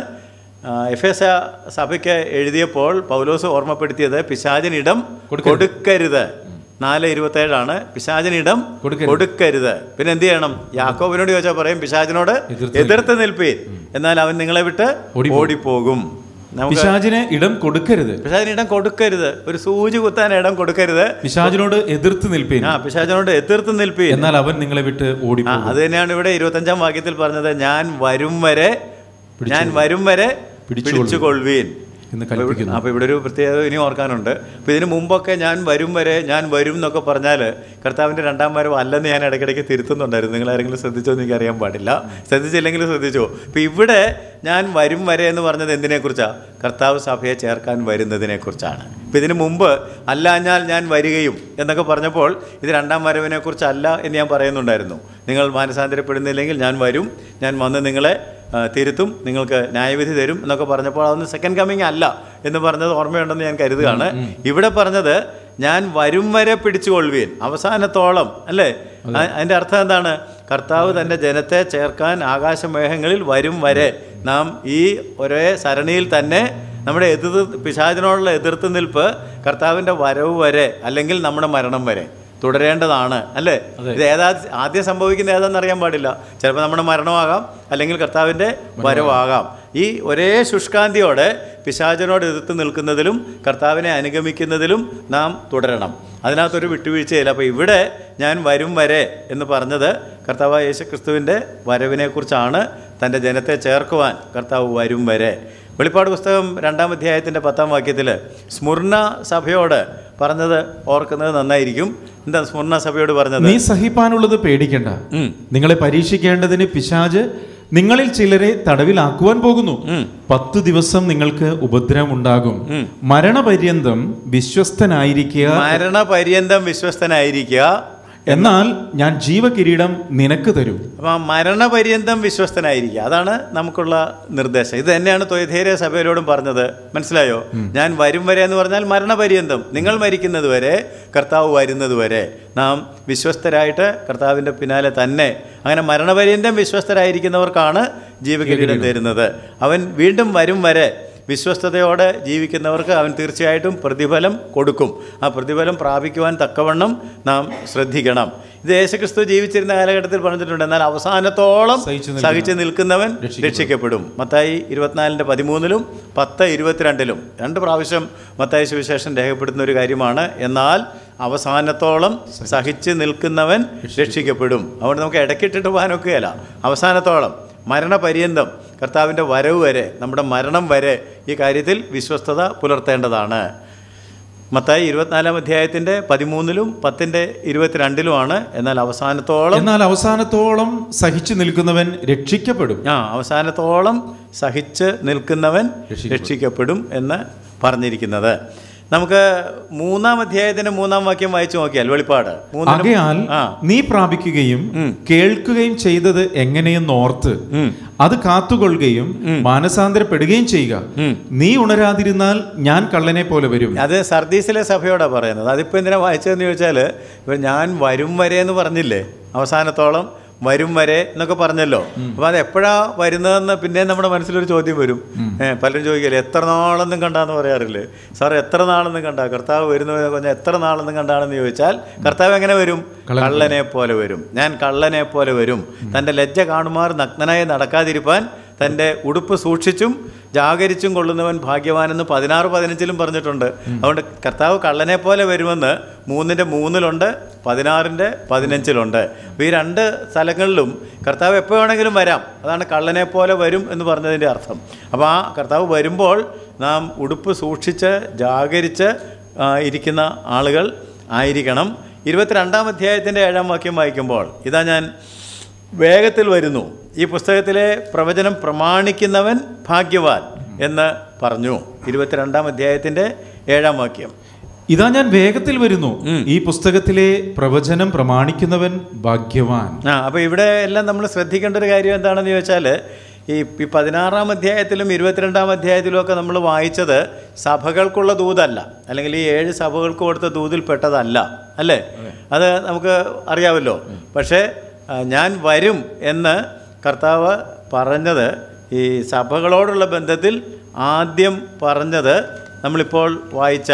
എഫേസ സഭയ്ക്ക് എഴുതിയപ്പോൾ പൗലോസ് ഓർമ്മപ്പെടുത്തിയത് പിശാചിനിടം കൊടുക്കരുത്. നാല് ഇരുപത്തേഴാണ്. പിശാചിനിടം കൊടുക്കരുത്. പിന്നെ എന്ത് ചെയ്യണം? യാക്കോബിനോട് ചോദിച്ചാൽ പറയും പിശാചിനോട് എതിർത്ത് നിൽപ്പീൻ, എന്നാൽ അവൻ നിങ്ങളെ വിട്ട് ഓടിപ്പോകും. പിശാചിന് ഇടം കൊടുക്കരുത്. പിശാചിന് ഇടം കൊടുക്കരുത്. ഒരു സൂചി കുത്താൻ ഇടം കൊടുക്കരുത്. പിശാചിനോട് എതിർത്ത് നിൽപ്പീൻ. ആ പിശാചിനോട് എതിർത്ത് നിൽപ്പീൻ, എന്നാൽ അവൻ നിങ്ങളെ വിട്ട് ഓടി. അത് തന്നെയാണ് ഇവിടെ ഇരുപത്തഞ്ചാം വാക്യത്തിൽ പറഞ്ഞത്. ഞാൻ വരും വരെ ഞാൻ വരും വരെ പിടിച്ചുകൊള്ളുവീൻ എന്ന് കൽപ്പിക്കുന്നു. അപ്പോൾ ഇവിടെ ഒരു പ്രത്യേകത ഇനി ഓർക്കാനുണ്ട്. അപ്പോൾ ഇതിന് മുമ്പൊക്കെ ഞാൻ വരും വരെ ഞാൻ വരും എന്നൊക്കെ പറഞ്ഞാൽ കർത്താവിൻ്റെ രണ്ടാം വരവ് അല്ലെന്ന് ഞാൻ ഇടയ്ക്കിടയ്ക്ക് തിരുത്തുന്നുണ്ടായിരുന്നു. നിങ്ങൾ ആരെങ്കിലും ശ്രദ്ധിച്ചോ എന്ന് എനിക്കറിയാൻ പാടില്ല. ശ്രദ്ധിച്ചില്ലെങ്കിൽ ശ്രദ്ധിച്ചോ. അപ്പോൾ ഇവിടെ ഞാൻ വരും വരെ എന്ന് പറഞ്ഞത് എന്തിനെക്കുറിച്ചാണ്? കർത്താവ് സഭയെ ചേർക്കാൻ വരുന്നതിനെക്കുറിച്ചാണ്. അപ്പോൾ ഇതിന് മുമ്പ് അല്ലാഞ്ഞാൽ ഞാൻ വരികയും എന്നൊക്കെ പറഞ്ഞപ്പോൾ ഇത് രണ്ടാം വരവിനെക്കുറിച്ചല്ല എന്ന് ഞാൻ പറയുന്നുണ്ടായിരുന്നു. നിങ്ങൾ മാനസാന്തരപ്പെടുന്നില്ലെങ്കിൽ ഞാൻ വരും, ഞാൻ വന്ന് നിങ്ങളെ തിരുത്തും, നിങ്ങൾക്ക് ന്യായവിധി തരും എന്നൊക്കെ പറഞ്ഞപ്പോൾ അതൊന്ന് സെക്കൻഡ് കമ്മിങ് അല്ല എന്ന് പറഞ്ഞത് ഓർമ്മയുണ്ടെന്ന് ഞാൻ കരുതുകയാണ്. ഇവിടെ പറഞ്ഞത് ഞാൻ വരും വരെ പിടിച്ചുകൊള്ളുവീൻ, അവസാനത്തോളം അല്ലേ? അതിൻ്റെ അർത്ഥം എന്താണ്? കർത്താവ് തൻ്റെ ജനത്തെ ചേർക്കാൻ ആകാശമേഘങ്ങളിൽ വരും വരെ നാം ഈ ഒരേ സരണിയിൽ തന്നെ നമ്മുടെ എതിർ പിശാചിനോടുള്ള എതിർത്ത് നിൽപ്പ് കർത്താവിൻ്റെ വരവ് വരെ അല്ലെങ്കിൽ നമ്മുടെ മരണം വരെ തുടരേണ്ടതാണ് അല്ലേ? ഇത് ഏതാ ആദ്യം സംഭവിക്കുന്ന ഏതാണെന്ന് അറിയാൻ പാടില്ല. ചിലപ്പോൾ നമ്മുടെ മരണമാകാം, അല്ലെങ്കിൽ കർത്താവിൻ്റെ വരവാകാം. ഈ ഒരേ ശുഷ്കാന്തിയോടെ പിശാചിനോട് എതിർത്ത് നിൽക്കുന്നതിലും കർത്താവിനെ അനുഗമിക്കുന്നതിലും നാം തുടരണം. അതിനകത്തൊരു വിട്ടുവീഴ്ചയില്ല. അപ്പോൾ ഇവിടെ ഞാൻ വരും വരെ എന്ന് പറഞ്ഞത് കർത്താവ് യേശു ക്രിസ്തുവിൻ്റെ വരവിനെക്കുറിച്ചാണ്. തൻ്റെ ജനത്തെ ചേർക്കുവാൻ കർത്താവ് വരും വരെ. വെളിപ്പാട് പുസ്തകം രണ്ടാം അധ്യായത്തിൻ്റെ പത്താം വാക്യത്തിൽ സ്മുർണ സഭയോട് പറഞ്ഞത് ഓർക്കുന്നത് നന്നായിരിക്കും. എന്താ സ്മുർണ സഭയോട് പറഞ്ഞത്? നീ സഹിപ്പാനുള്ളത് പേടിക്കണ്ട, നിങ്ങളെ പരീക്ഷിക്കേണ്ടതിന് പിശാച് നിങ്ങളിൽ ചിലരെ തടവിലാക്കുവാൻ പോകുന്നു. പത്തു ദിവസം നിങ്ങൾക്ക് ഉപദ്രവം ഉണ്ടാകും. മരണപര്യന്തം വിശ്വസ്തനായിരിക്കുക. മരണപര്യന്തം വിശ്വസ്തനായിരിക്കുക. എന്നാൽ ഞാൻ ജീവകിരീടം നിനക്ക് തരും. അപ്പം ആ മരണപര്യന്തം വിശ്വസ്തനായിരിക്കുക, അതാണ് നമുക്കുള്ള നിർദ്ദേശം. ഇത് തന്നെയാണ് ത്വയഥൈര സഭയിലോടും പറഞ്ഞത്. മനസ്സിലായോ? ഞാൻ വരും വരെ എന്ന് പറഞ്ഞാൽ മരണപര്യന്തം, നിങ്ങൾ മരിക്കുന്നത് വരെ, കർത്താവ് വരുന്നത് വരെ നാം വിശ്വസ്തരായിട്ട് കർത്താവിൻ്റെ പിന്നാലെ തന്നെ. അങ്ങനെ മരണപര്യന്തം വിശ്വസ്തരായിരിക്കുന്നവർക്കാണ് ജീവകിരീടം തരുന്നത്. അവൻ വീണ്ടും വരും വരെ വിശ്വസ്തയോടെ ജീവിക്കുന്നവർക്ക് അവൻ തീർച്ചയായിട്ടും പ്രതിഫലം കൊടുക്കും. ആ പ്രതിഫലം പ്രാപിക്കുവാൻ തക്കവണ്ണം നാം ശ്രദ്ധിക്കണം. ഇത് യേശുക്രിസ്തു ജീവിച്ചിരുന്ന കാലഘട്ടത്തിൽ പറഞ്ഞിട്ടുണ്ട്. എന്നാൽ അവസാനത്തോളം സഹിച്ചു നിൽക്കുന്നവൻ രക്ഷിക്കപ്പെടും. മത്തായി ഇരുപത്തിനാലിൻ്റെ പതിമൂന്നിലും പത്ത് ഇരുപത്തിരണ്ടിലും രണ്ട് പ്രാവശ്യം മത്തായി സുവിശേഷം രേഖപ്പെടുത്തുന്ന ഒരു കാര്യമാണ്. എന്നാൽ അവസാനത്തോളം സഹിച്ച് നിൽക്കുന്നവൻ രക്ഷിക്കപ്പെടും. അതുകൊണ്ട് നമുക്ക് ഇടയ്ക്കിട്ടിട്ട് പോകാനൊക്കെയല്ല. അവസാനത്തോളം, മരണപര്യന്തം, കർത്താവിൻ്റെ വരവ് വരെ, നമ്മുടെ മരണം വരെ ഈ കാര്യത്തിൽ വിശ്വസ്തത പുലർത്തേണ്ടതാണ്. മത്തായി ഇരുപത്തിനാലാം അധ്യായത്തിൻ്റെ പതിമൂന്നിലും പത്തിൻ്റെ ഇരുപത്തിരണ്ടിലുമാണ്. എന്നാൽ അവസാനത്തോളം എന്നാൽ അവസാനത്തോളം സഹിച്ചു നിൽക്കുന്നവൻ രക്ഷിക്കപ്പെടും. ആ അവസാനത്തോളം സഹിച്ച് നിൽക്കുന്നവൻ രക്ഷിക്കപ്പെടും എന്ന് പറഞ്ഞിരിക്കുന്നത്. നമുക്ക് മൂന്നാം അധ്യായത്തിന്റെ മൂന്നാം വാക്യം വായിച്ചു നോക്കിയാൽ വെളിപ്പാട്. ആകയാൽ നീ പ്രാപിക്കുകയും കേൾക്കുകയും ചെയ്തത് എങ്ങനെയെന്ന് ഓർത്ത് അത് കാത്തുകൊള്ളുകയും മാനസാന്തരപ്പെടുകയും ചെയ്യുക. നീ ഉണരാതിരുന്നാൽ ഞാൻ കള്ളനെ പോലെ വരും. അത് സർദീസിലെ സഭയോടാണ് പറയുന്നത്. അതിപ്പോ എന്തിനാ വായിച്ചതെന്ന് ചോദിച്ചാൽ, ഇപ്പൊ ഞാൻ വരും വരെ എന്ന് പറഞ്ഞില്ലേ, അവസാനത്തോളം വരും വരെ എന്നൊക്കെ പറഞ്ഞല്ലോ. അപ്പൊ അത് എപ്പോഴാ വരുന്നതെന്ന് പിന്നെ നമ്മുടെ മനസ്സിലൊരു ചോദ്യം വരും. ഏഹ് പലരും ചോദിക്കല്ലേ, എത്ര നാളെന്നും കണ്ടാന്ന് പറയാറില്ലേ? സാർ എത്ര നാളെന്നും കണ്ടാ കർത്താവ് വരുന്നതെന്ന് പറഞ്ഞാൽ എത്ര നാളെന്നും കണ്ടാണെന്ന് ചോദിച്ചാൽ, കർത്താവ് എങ്ങനെ വരും? കള്ളനെ പോലെ വരും. ഞാൻ കള്ളനെ പോലെ വരും. തൻ്റെ ലജ്ജ കാണുമാർ നഗ്നനായി നടക്കാതിരിപ്പാൻ തൻ്റെ ഉടുപ്പ് സൂക്ഷിച്ചും ജാഗരിച്ചും കൊള്ളുന്നവൻ ഭാഗ്യവാനെന്ന് പതിനാറ് പതിനഞ്ചിലും പറഞ്ഞിട്ടുണ്ട്. അതുകൊണ്ട് കർത്താവ് കള്ളനെ പോലെ വരുമെന്ന് മൂന്നിൻ്റെ മൂന്നിലുണ്ട്, പതിനാറിൻ്റെ പതിനഞ്ചിലുണ്ട്. അപ്പോൾ ഈ രണ്ട് സ്ഥലങ്ങളിലും കർത്താവ് എപ്പോൾ വേണമെങ്കിലും വരാം. അതാണ് കള്ളനെ പോലെ വരും എന്ന് പറഞ്ഞതിൻ്റെ അർത്ഥം. അപ്പോൾ ആ കർത്താവ് വരുമ്പോൾ നാം ഉടുപ്പ് സൂക്ഷിച്ച് ജാഗരിച്ച് ഇരിക്കുന്ന ആളുകൾ ആയിരിക്കണം. ഇരുപത്തിരണ്ടാം അധ്യായത്തിൻ്റെ ഏഴാം വാക്യം വായിക്കുമ്പോൾ, ഇതാ ഞാൻ വേഗത്തിൽ വരുന്നു, ഈ പുസ്തകത്തിലെ പ്രവചനം പ്രമാണിക്കുന്നവൻ ഭാഗ്യവാൻ എന്ന് പറഞ്ഞു. ഇരുപത്തിരണ്ടാം അധ്യായത്തിൻ്റെ ഏഴാം വാക്യം, ഇതാ ഞാൻ വേഗത്തിൽ വരുന്നു, ഈ പുസ്തകത്തിലെ പ്രവചനം പ്രമാണിക്കുന്നവൻ ഭാഗ്യവാൻ. ആ അപ്പോൾ ഇവിടെ എല്ലാം നമ്മൾ ശ്രദ്ധിക്കേണ്ട ഒരു കാര്യം എന്താണെന്ന് ചോദിച്ചാൽ, ഈ ഈ പതിനാറാം അധ്യായത്തിലും ഇരുപത്തിരണ്ടാം അധ്യായത്തിലും ഒക്കെ നമ്മൾ വായിച്ചത് സഭകൾക്കുള്ള ദൂതല്ല, അല്ലെങ്കിൽ ഈ ഏഴ് സഭകൾക്ക് കൊടുത്ത ദൂതിൽ പെട്ടതല്ല, അല്ലേ? അത് നമുക്ക് അറിയാമല്ലോ. പക്ഷേ ഞാൻ വരും എന്ന് കർത്താവ് പറഞ്ഞത് ഈ സഭകളോടുള്ള ബന്ധത്തിൽ ആദ്യം പറഞ്ഞത് നമ്മളിപ്പോൾ വായിച്ച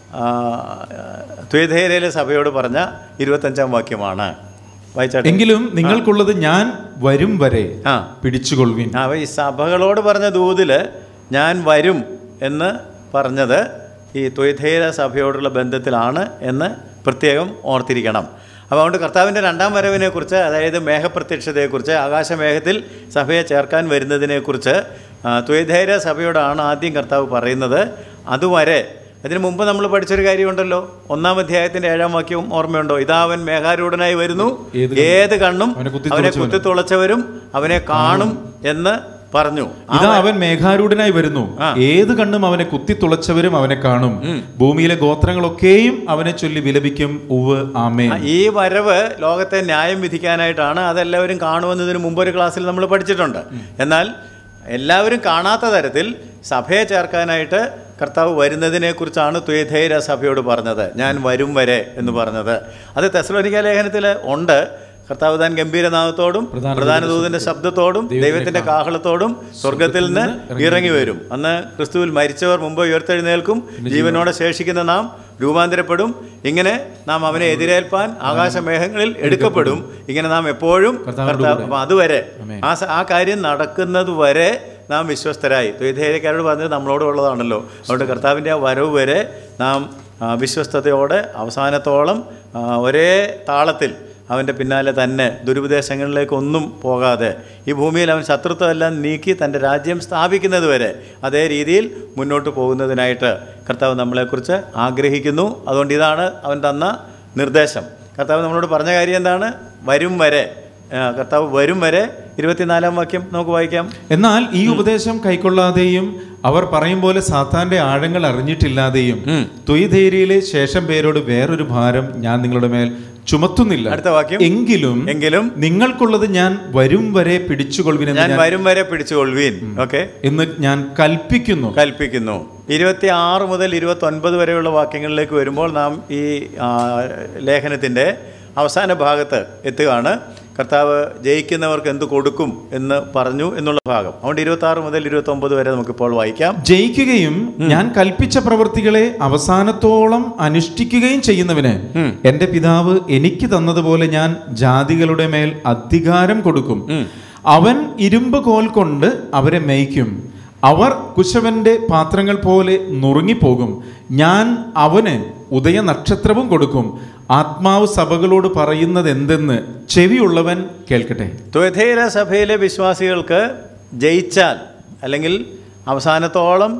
ത്വയഥൈരയിലെ സഭയോട് പറഞ്ഞ ഇരുപത്തഞ്ചാം വാക്യമാണ്. വായിച്ചാട്ടെ. എങ്കിലും നിങ്ങൾക്കുള്ളത് ഞാൻ വരും വരെ ആ പിടിച്ചുകൊള്ളുവിൻ. ആ ഈ സഭകളോട് പറഞ്ഞ ദൂതിൽ ഞാൻ വരും എന്ന് പറഞ്ഞത് ഈ ത്വയഥൈര സഭയോടുള്ള ബന്ധത്തിലാണ് എന്ന് പ്രത്യേകം ഓർത്തിരിക്കണം. അപ്പോൾ അതുകൊണ്ട് കർത്താവിൻ്റെ രണ്ടാം വരവിനെക്കുറിച്ച്, അതായത് മേഘപ്രത്യക്ഷതയെക്കുറിച്ച്, ആകാശമേഘത്തിൽ സഭയെ ചേർക്കാൻ വരുന്നതിനെക്കുറിച്ച് ത്വയഥൈര സഭയോടാണ് ആദ്യം കർത്താവ് പറയുന്നത്. അതുവരെ അതിനു മുമ്പ് നമ്മൾ പഠിച്ചൊരു കാര്യമുണ്ടല്ലോ, ഒന്നാം അധ്യായത്തിൻ്റെ ഏഴാം വാക്യവും ഓർമ്മയുണ്ടോ? ഇതാ അവൻ മേഘാരൂഢനായി വരുന്നു, ഏത് കണ്ണും അവനെ കുത്തിത്തുളച്ചവരും അവനെ കാണും എന്ന് പറഞ്ഞു. ഇതാ അവൻ മേഘാരൂഢനായി വരുന്നു, ഏത് കണ്ണും അവനെ കുത്തിത്തുളച്ചവരും അവനെ കാണും, ഭൂമിയിലെ ഗോത്രങ്ങളൊക്കെയും അവനെ ചൊല്ലി വിലപിക്കും, ഉവ്വ് ആമേൻ. ഈ വരവ് ലോകത്തെ ന്യായം വിധിക്കാനായിട്ടാണ്. അതെല്ലാവരും കാണുമെന്നതിന് മുമ്പൊരു ക്ലാസ്സിൽ നമ്മൾ പഠിച്ചിട്ടുണ്ട്. എന്നാൽ എല്ലാവരും കാണാത്ത തരത്തിൽ സഭയെ ചേർക്കാനായിട്ട് കർത്താവ് വരുന്നതിനെക്കുറിച്ചാണ് ത്വയഥൈര സഭയോട് പറഞ്ഞത്, ഞാൻ വരും വരെ എന്ന് പറഞ്ഞത്. അത് തെസ്സലോനിക്ക ലേഖനത്തിൽ ഉണ്ട്. കർത്താവ് താൻ ഗംഭീരനാഥത്തോടും പ്രധാന ദൂതന്റെ ശബ്ദത്തോടും ദൈവത്തിന്റെ കാഹളത്തോടും സ്വർഗത്തിൽ നിന്ന് ഇറങ്ങി വരും. അന്ന് ക്രിസ്തുവിൽ മരിച്ചവർ മുമ്പ് ഉയർത്തെഴുന്നേൽക്കും, ജീവനോടെ ശേഷിക്കുന്ന നാം രൂപാന്തരപ്പെടും. ഇങ്ങനെ നാം അവനെ എതിരേൽപ്പാൻ ആകാശമേഘങ്ങളിൽ എടുക്കപ്പെടും. ഇങ്ങനെ നാം എപ്പോഴും കർത്താവ്, അപ്പം അതുവരെ ആ ആ കാര്യം നടക്കുന്നത് വരെ നാം വിശ്വസ്തരായി. ത്വയഥൈരക്കാരോട് പറഞ്ഞത് നമ്മളോടുള്ളതാണല്ലോ. അതുകൊണ്ട് കർത്താവിൻ്റെ ആ വരവ് വരെ നാം വിശ്വസ്തയോടെ അവസാനത്തോളം ഒരേ താളത്തിൽ അവൻ്റെ പിന്നാലെ തന്നെ, ദുരുപദേശങ്ങളിലേക്കൊന്നും പോകാതെ, ഈ ഭൂമിയിൽ അവൻ ശത്രുത്വമെല്ലാം നീക്കി തൻ്റെ രാജ്യം സ്ഥാപിക്കുന്നത് വരെ അതേ രീതിയിൽ മുന്നോട്ട് പോകുന്നതിനായിട്ട് കർത്താവ് നമ്മളെക്കുറിച്ച് ആഗ്രഹിക്കുന്നു. അതുകൊണ്ട് ഇതാണ് അവൻ തന്ന നിർദ്ദേശം. കർത്താവ് നമ്മളോട് പറഞ്ഞ കാര്യം എന്താണ്? വരും വരെ. കർത്താവ് വരും വരെ. ഇരുപത്തിനാലാം വാക്യം നമുക്ക് വായിക്കാം. എന്നാൽ ഈ ഉപദേശം കൈക്കൊള്ളാതെയും അവർ പറയും പോലെ സാത്താന്റെ ആഴങ്ങൾ അറിഞ്ഞിട്ടില്ലാതെയും ത്വയഥൈരയിലെ ശേഷം പേരോട് വേറൊരു ഭാരം ഞാൻ നിങ്ങളുടെ മേൽ ചുമത്തുന്നില്ല. അടുത്ത വാക്യം, എങ്കിലും എങ്കിലും നിങ്ങൾക്കുള്ളത് ഞാൻ വരും വരെ പിടിച്ചുകൊള്ളുവിൻ ഞാൻ വരും വരെ പിടിച്ചുകൊള്ളുവിൻ ഓക്കെ എന്ന് ഞാൻ കൽപ്പിക്കുന്നു കൽപ്പിക്കുന്നു ഇരുപത്തി ആറ് മുതൽ ഇരുപത്തി ഒൻപത് വരെയുള്ള വാക്യങ്ങളിലേക്ക് വരുമ്പോൾ നാം ഈ ലേഖനത്തിൻ്റെ അവസാന ഭാഗത്ത് എത്തുകയാണ്. കർത്താവ് ജയിക്കുന്നവർക്ക് എന്ത് കൊടുക്കും എന്ന് പറഞ്ഞു എന്നുള്ള ഭാഗം. അതുകൊണ്ട് ഇരുപത്തി ആറ് മുതൽ ഇരുപത്തി ഒമ്പത് വരെ നമുക്കിപ്പോൾ വായിക്കാം. ജയിക്കുകയും ഞാൻ കൽപ്പിച്ച പ്രവൃത്തികളെ അവസാനത്തോളം അനുഷ്ഠിക്കുകയും ചെയ്യുന്നവന് എന്റെ പിതാവ് എനിക്ക് തന്നതുപോലെ ഞാൻ ജാതികളുടെ മേൽ അധികാരം കൊടുക്കും. അവൻ ഇരുമ്പ് കോൽ കൊണ്ട് അവരെ മേയ്ക്കും. അവർ കുശവന്റെ പാത്രങ്ങൾ പോലെ നുറുങ്ങിപ്പോകും. ഞാൻ അവന് ഉദയ നക്ഷത്രവും കൊടുക്കും. ആത്മാവ് സഭകളോട് പറയുന്നത് എന്തെന്ന് ചെവിയുള്ളവൻ കേൾക്കട്ടെ. തുയഥൈര സഭയിലെ വിശ്വാസികൾക്ക് ജയിച്ചാൽ അല്ലെങ്കിൽ അവസാനത്തോളം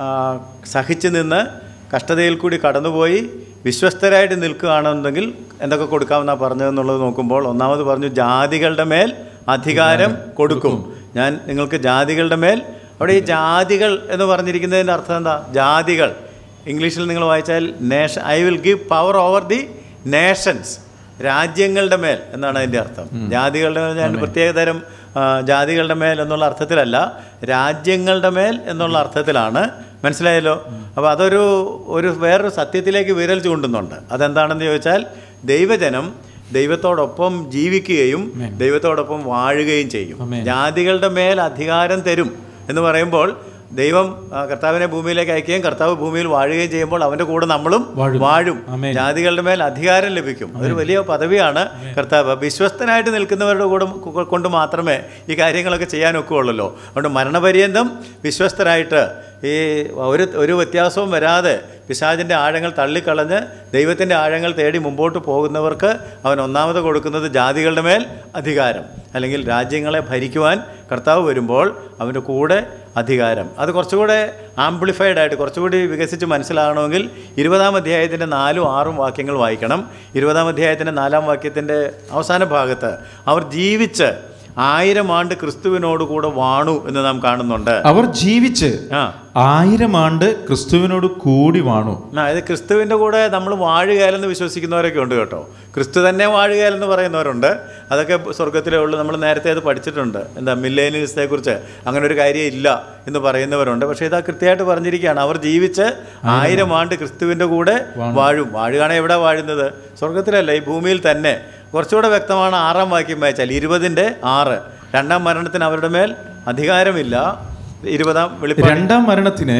സഹിച്ചു നിന്ന് കഷ്ടതയിൽ കൂടി കടന്നുപോയി വിശ്വസ്തരായിട്ട് നിൽക്കുകയാണെന്നുണ്ടെങ്കിൽ എന്തൊക്കെ കൊടുക്കാമെന്നാണ് പറഞ്ഞതെന്നുള്ളത് നോക്കുമ്പോൾ ഒന്നാമത് പറഞ്ഞു ജാതികളുടെ മേൽ അധികാരം കൊടുക്കും. ഞാൻ നിങ്ങൾക്ക് ജാതികളുടെ മേൽ, അവിടെ ഈ ജാതികൾ എന്ന് പറഞ്ഞിരിക്കുന്നതിൻ്റെ അർത്ഥം എന്താ? ജാതികൾ ഇംഗ്ലീഷിൽ നിങ്ങൾ വായിച്ചാൽ nation I will give power over the nations, രാജ്യങ്ങളുടെ മേൽ എന്നാണ് അതിൻ്റെ അർത്ഥം. ജാതികളുടെ മേൽ ഞാൻ പ്രത്യേകതരം ജാതികളുടെ മേൽ എന്നുള്ള അർത്ഥത്തിലല്ല, രാജ്യങ്ങളുടെ മേൽ എന്നുള്ള അർത്ഥത്തിലാണ്. മനസ്സിലായല്ലോ? അപ്പോൾ അതൊരു ഒരു വേറൊരു സത്യത്തിലേക്ക് വിരൽ ചൂണ്ടുന്നുണ്ട്. അതെന്താണെന്ന് ചോദിച്ചാൽ ദൈവജനം ദൈവത്തോടൊപ്പം ജീവിക്കുകയും ദൈവത്തോടൊപ്പം വാഴുകയും ചെയ്യും. ജാതികളുടെ മേൽ അധികാരം തരും എന്ന് പറയുമ്പോൾ ദൈവം കർത്താവിനെ ഭൂമിയിലേക്ക് അയക്കുകയും കർത്താവ് ഭൂമിയിൽ വാഴുകയും ചെയ്യുമ്പോൾ അവൻ്റെ കൂടെ നമ്മളും വാഴും. ജാതികളുടെ മേൽ അധികാരം ലഭിക്കും. അതൊരു വലിയ പദവിയാണ്. കർത്താവ് വിശ്വസ്തനായിട്ട് നിൽക്കുന്നവരുടെ കൂടെ കൊണ്ട് മാത്രമേ ഈ കാര്യങ്ങളൊക്കെ ചെയ്യാനൊക്കെയുള്ളല്ലോ. അതുകൊണ്ട് മരണപര്യന്തം വിശ്വസ്തരായിട്ട് ഈ ഒരു ഒരു വ്യത്യാസവും വരാതെ പിശാചിൻ്റെ ആഴങ്ങൾ തള്ളിക്കളഞ്ഞ് ദൈവത്തിൻ്റെ ആഴങ്ങൾ തേടി മുമ്പോട്ട് പോകുന്നവർക്ക് അവൻ ഒന്നാമത് കൊടുക്കുന്നത് ജാതികളുടെ മേൽ അധികാരം, അല്ലെങ്കിൽ രാജ്യങ്ങളെ ഭരിക്കുവാൻ കർത്താവ് വരുമ്പോൾ അവൻ്റെ കൂടെ അധികാരം. അത് കുറച്ചുകൂടെ ആംപ്ലിഫൈഡ് ആയിട്ട് കുറച്ചുകൂടി വികസിച്ച് മനസ്സിലാകണമെങ്കിൽ ഇരുപതാം അധ്യായത്തിൻ്റെ നാലും ആറും വാക്യങ്ങൾ വായിക്കണം. ഇരുപതാം അധ്യായത്തിൻ്റെ നാലാം വാക്യത്തിൻ്റെ അവസാന ഭാഗത്ത് അവർ ജീവിച്ച് ആയിരം ആണ്ട് ക്രിസ്തുവിനോട് കൂടെ വാണു എന്ന് നാം കാണുന്നുണ്ട്. അവർ ജീവിച്ച് ആയിരം ആണ്ട് ക്രിസ്തുവിനോട് കൂടി വാണു. അതായത് ക്രിസ്തുവിൻ്റെ കൂടെ നമ്മൾ വാഴുകയാലെന്ന് വിശ്വസിക്കുന്നവരൊക്കെ ഉണ്ട് കേട്ടോ. ക്രിസ്തു തന്നെ വാഴുകയാലെന്ന് പറയുന്നവരുണ്ട്. അതൊക്കെ സ്വർഗത്തിലേ ഉള്ളൂ. നമ്മൾ നേരത്തെ അത് പഠിച്ചിട്ടുണ്ട്. എന്താ മില്ലേനിയൽസിനെ കുറിച്ച് അങ്ങനെ ഒരു കാര്യം ഇല്ല എന്ന് പറയുന്നവരുണ്ട്. പക്ഷേ ഇതാ കൃത്യമായിട്ട് പറഞ്ഞിരിക്കുകയാണ്, അവർ ജീവിച്ച് ആയിരം ആണ്ട് ക്രിസ്തുവിൻ്റെ കൂടെ വാഴും. വാഴുകയാണെങ്കിൽ എവിടെ വാഴുന്നത്? സ്വർഗത്തിലല്ല, ഈ ഭൂമിയിൽ തന്നെ. കുറച്ചുകൂടെ വ്യക്തമാണ് ആറാം വാക്യം വായിച്ചാൽ, ഇരുപതിൻ്റെ ആറ്. രണ്ടാം മരണത്തിന് അവരുടെ മേൽ അധികാരമില്ല. ഇരുപതാം വെളിപ്പാട് രണ്ടാം മരണത്തിന്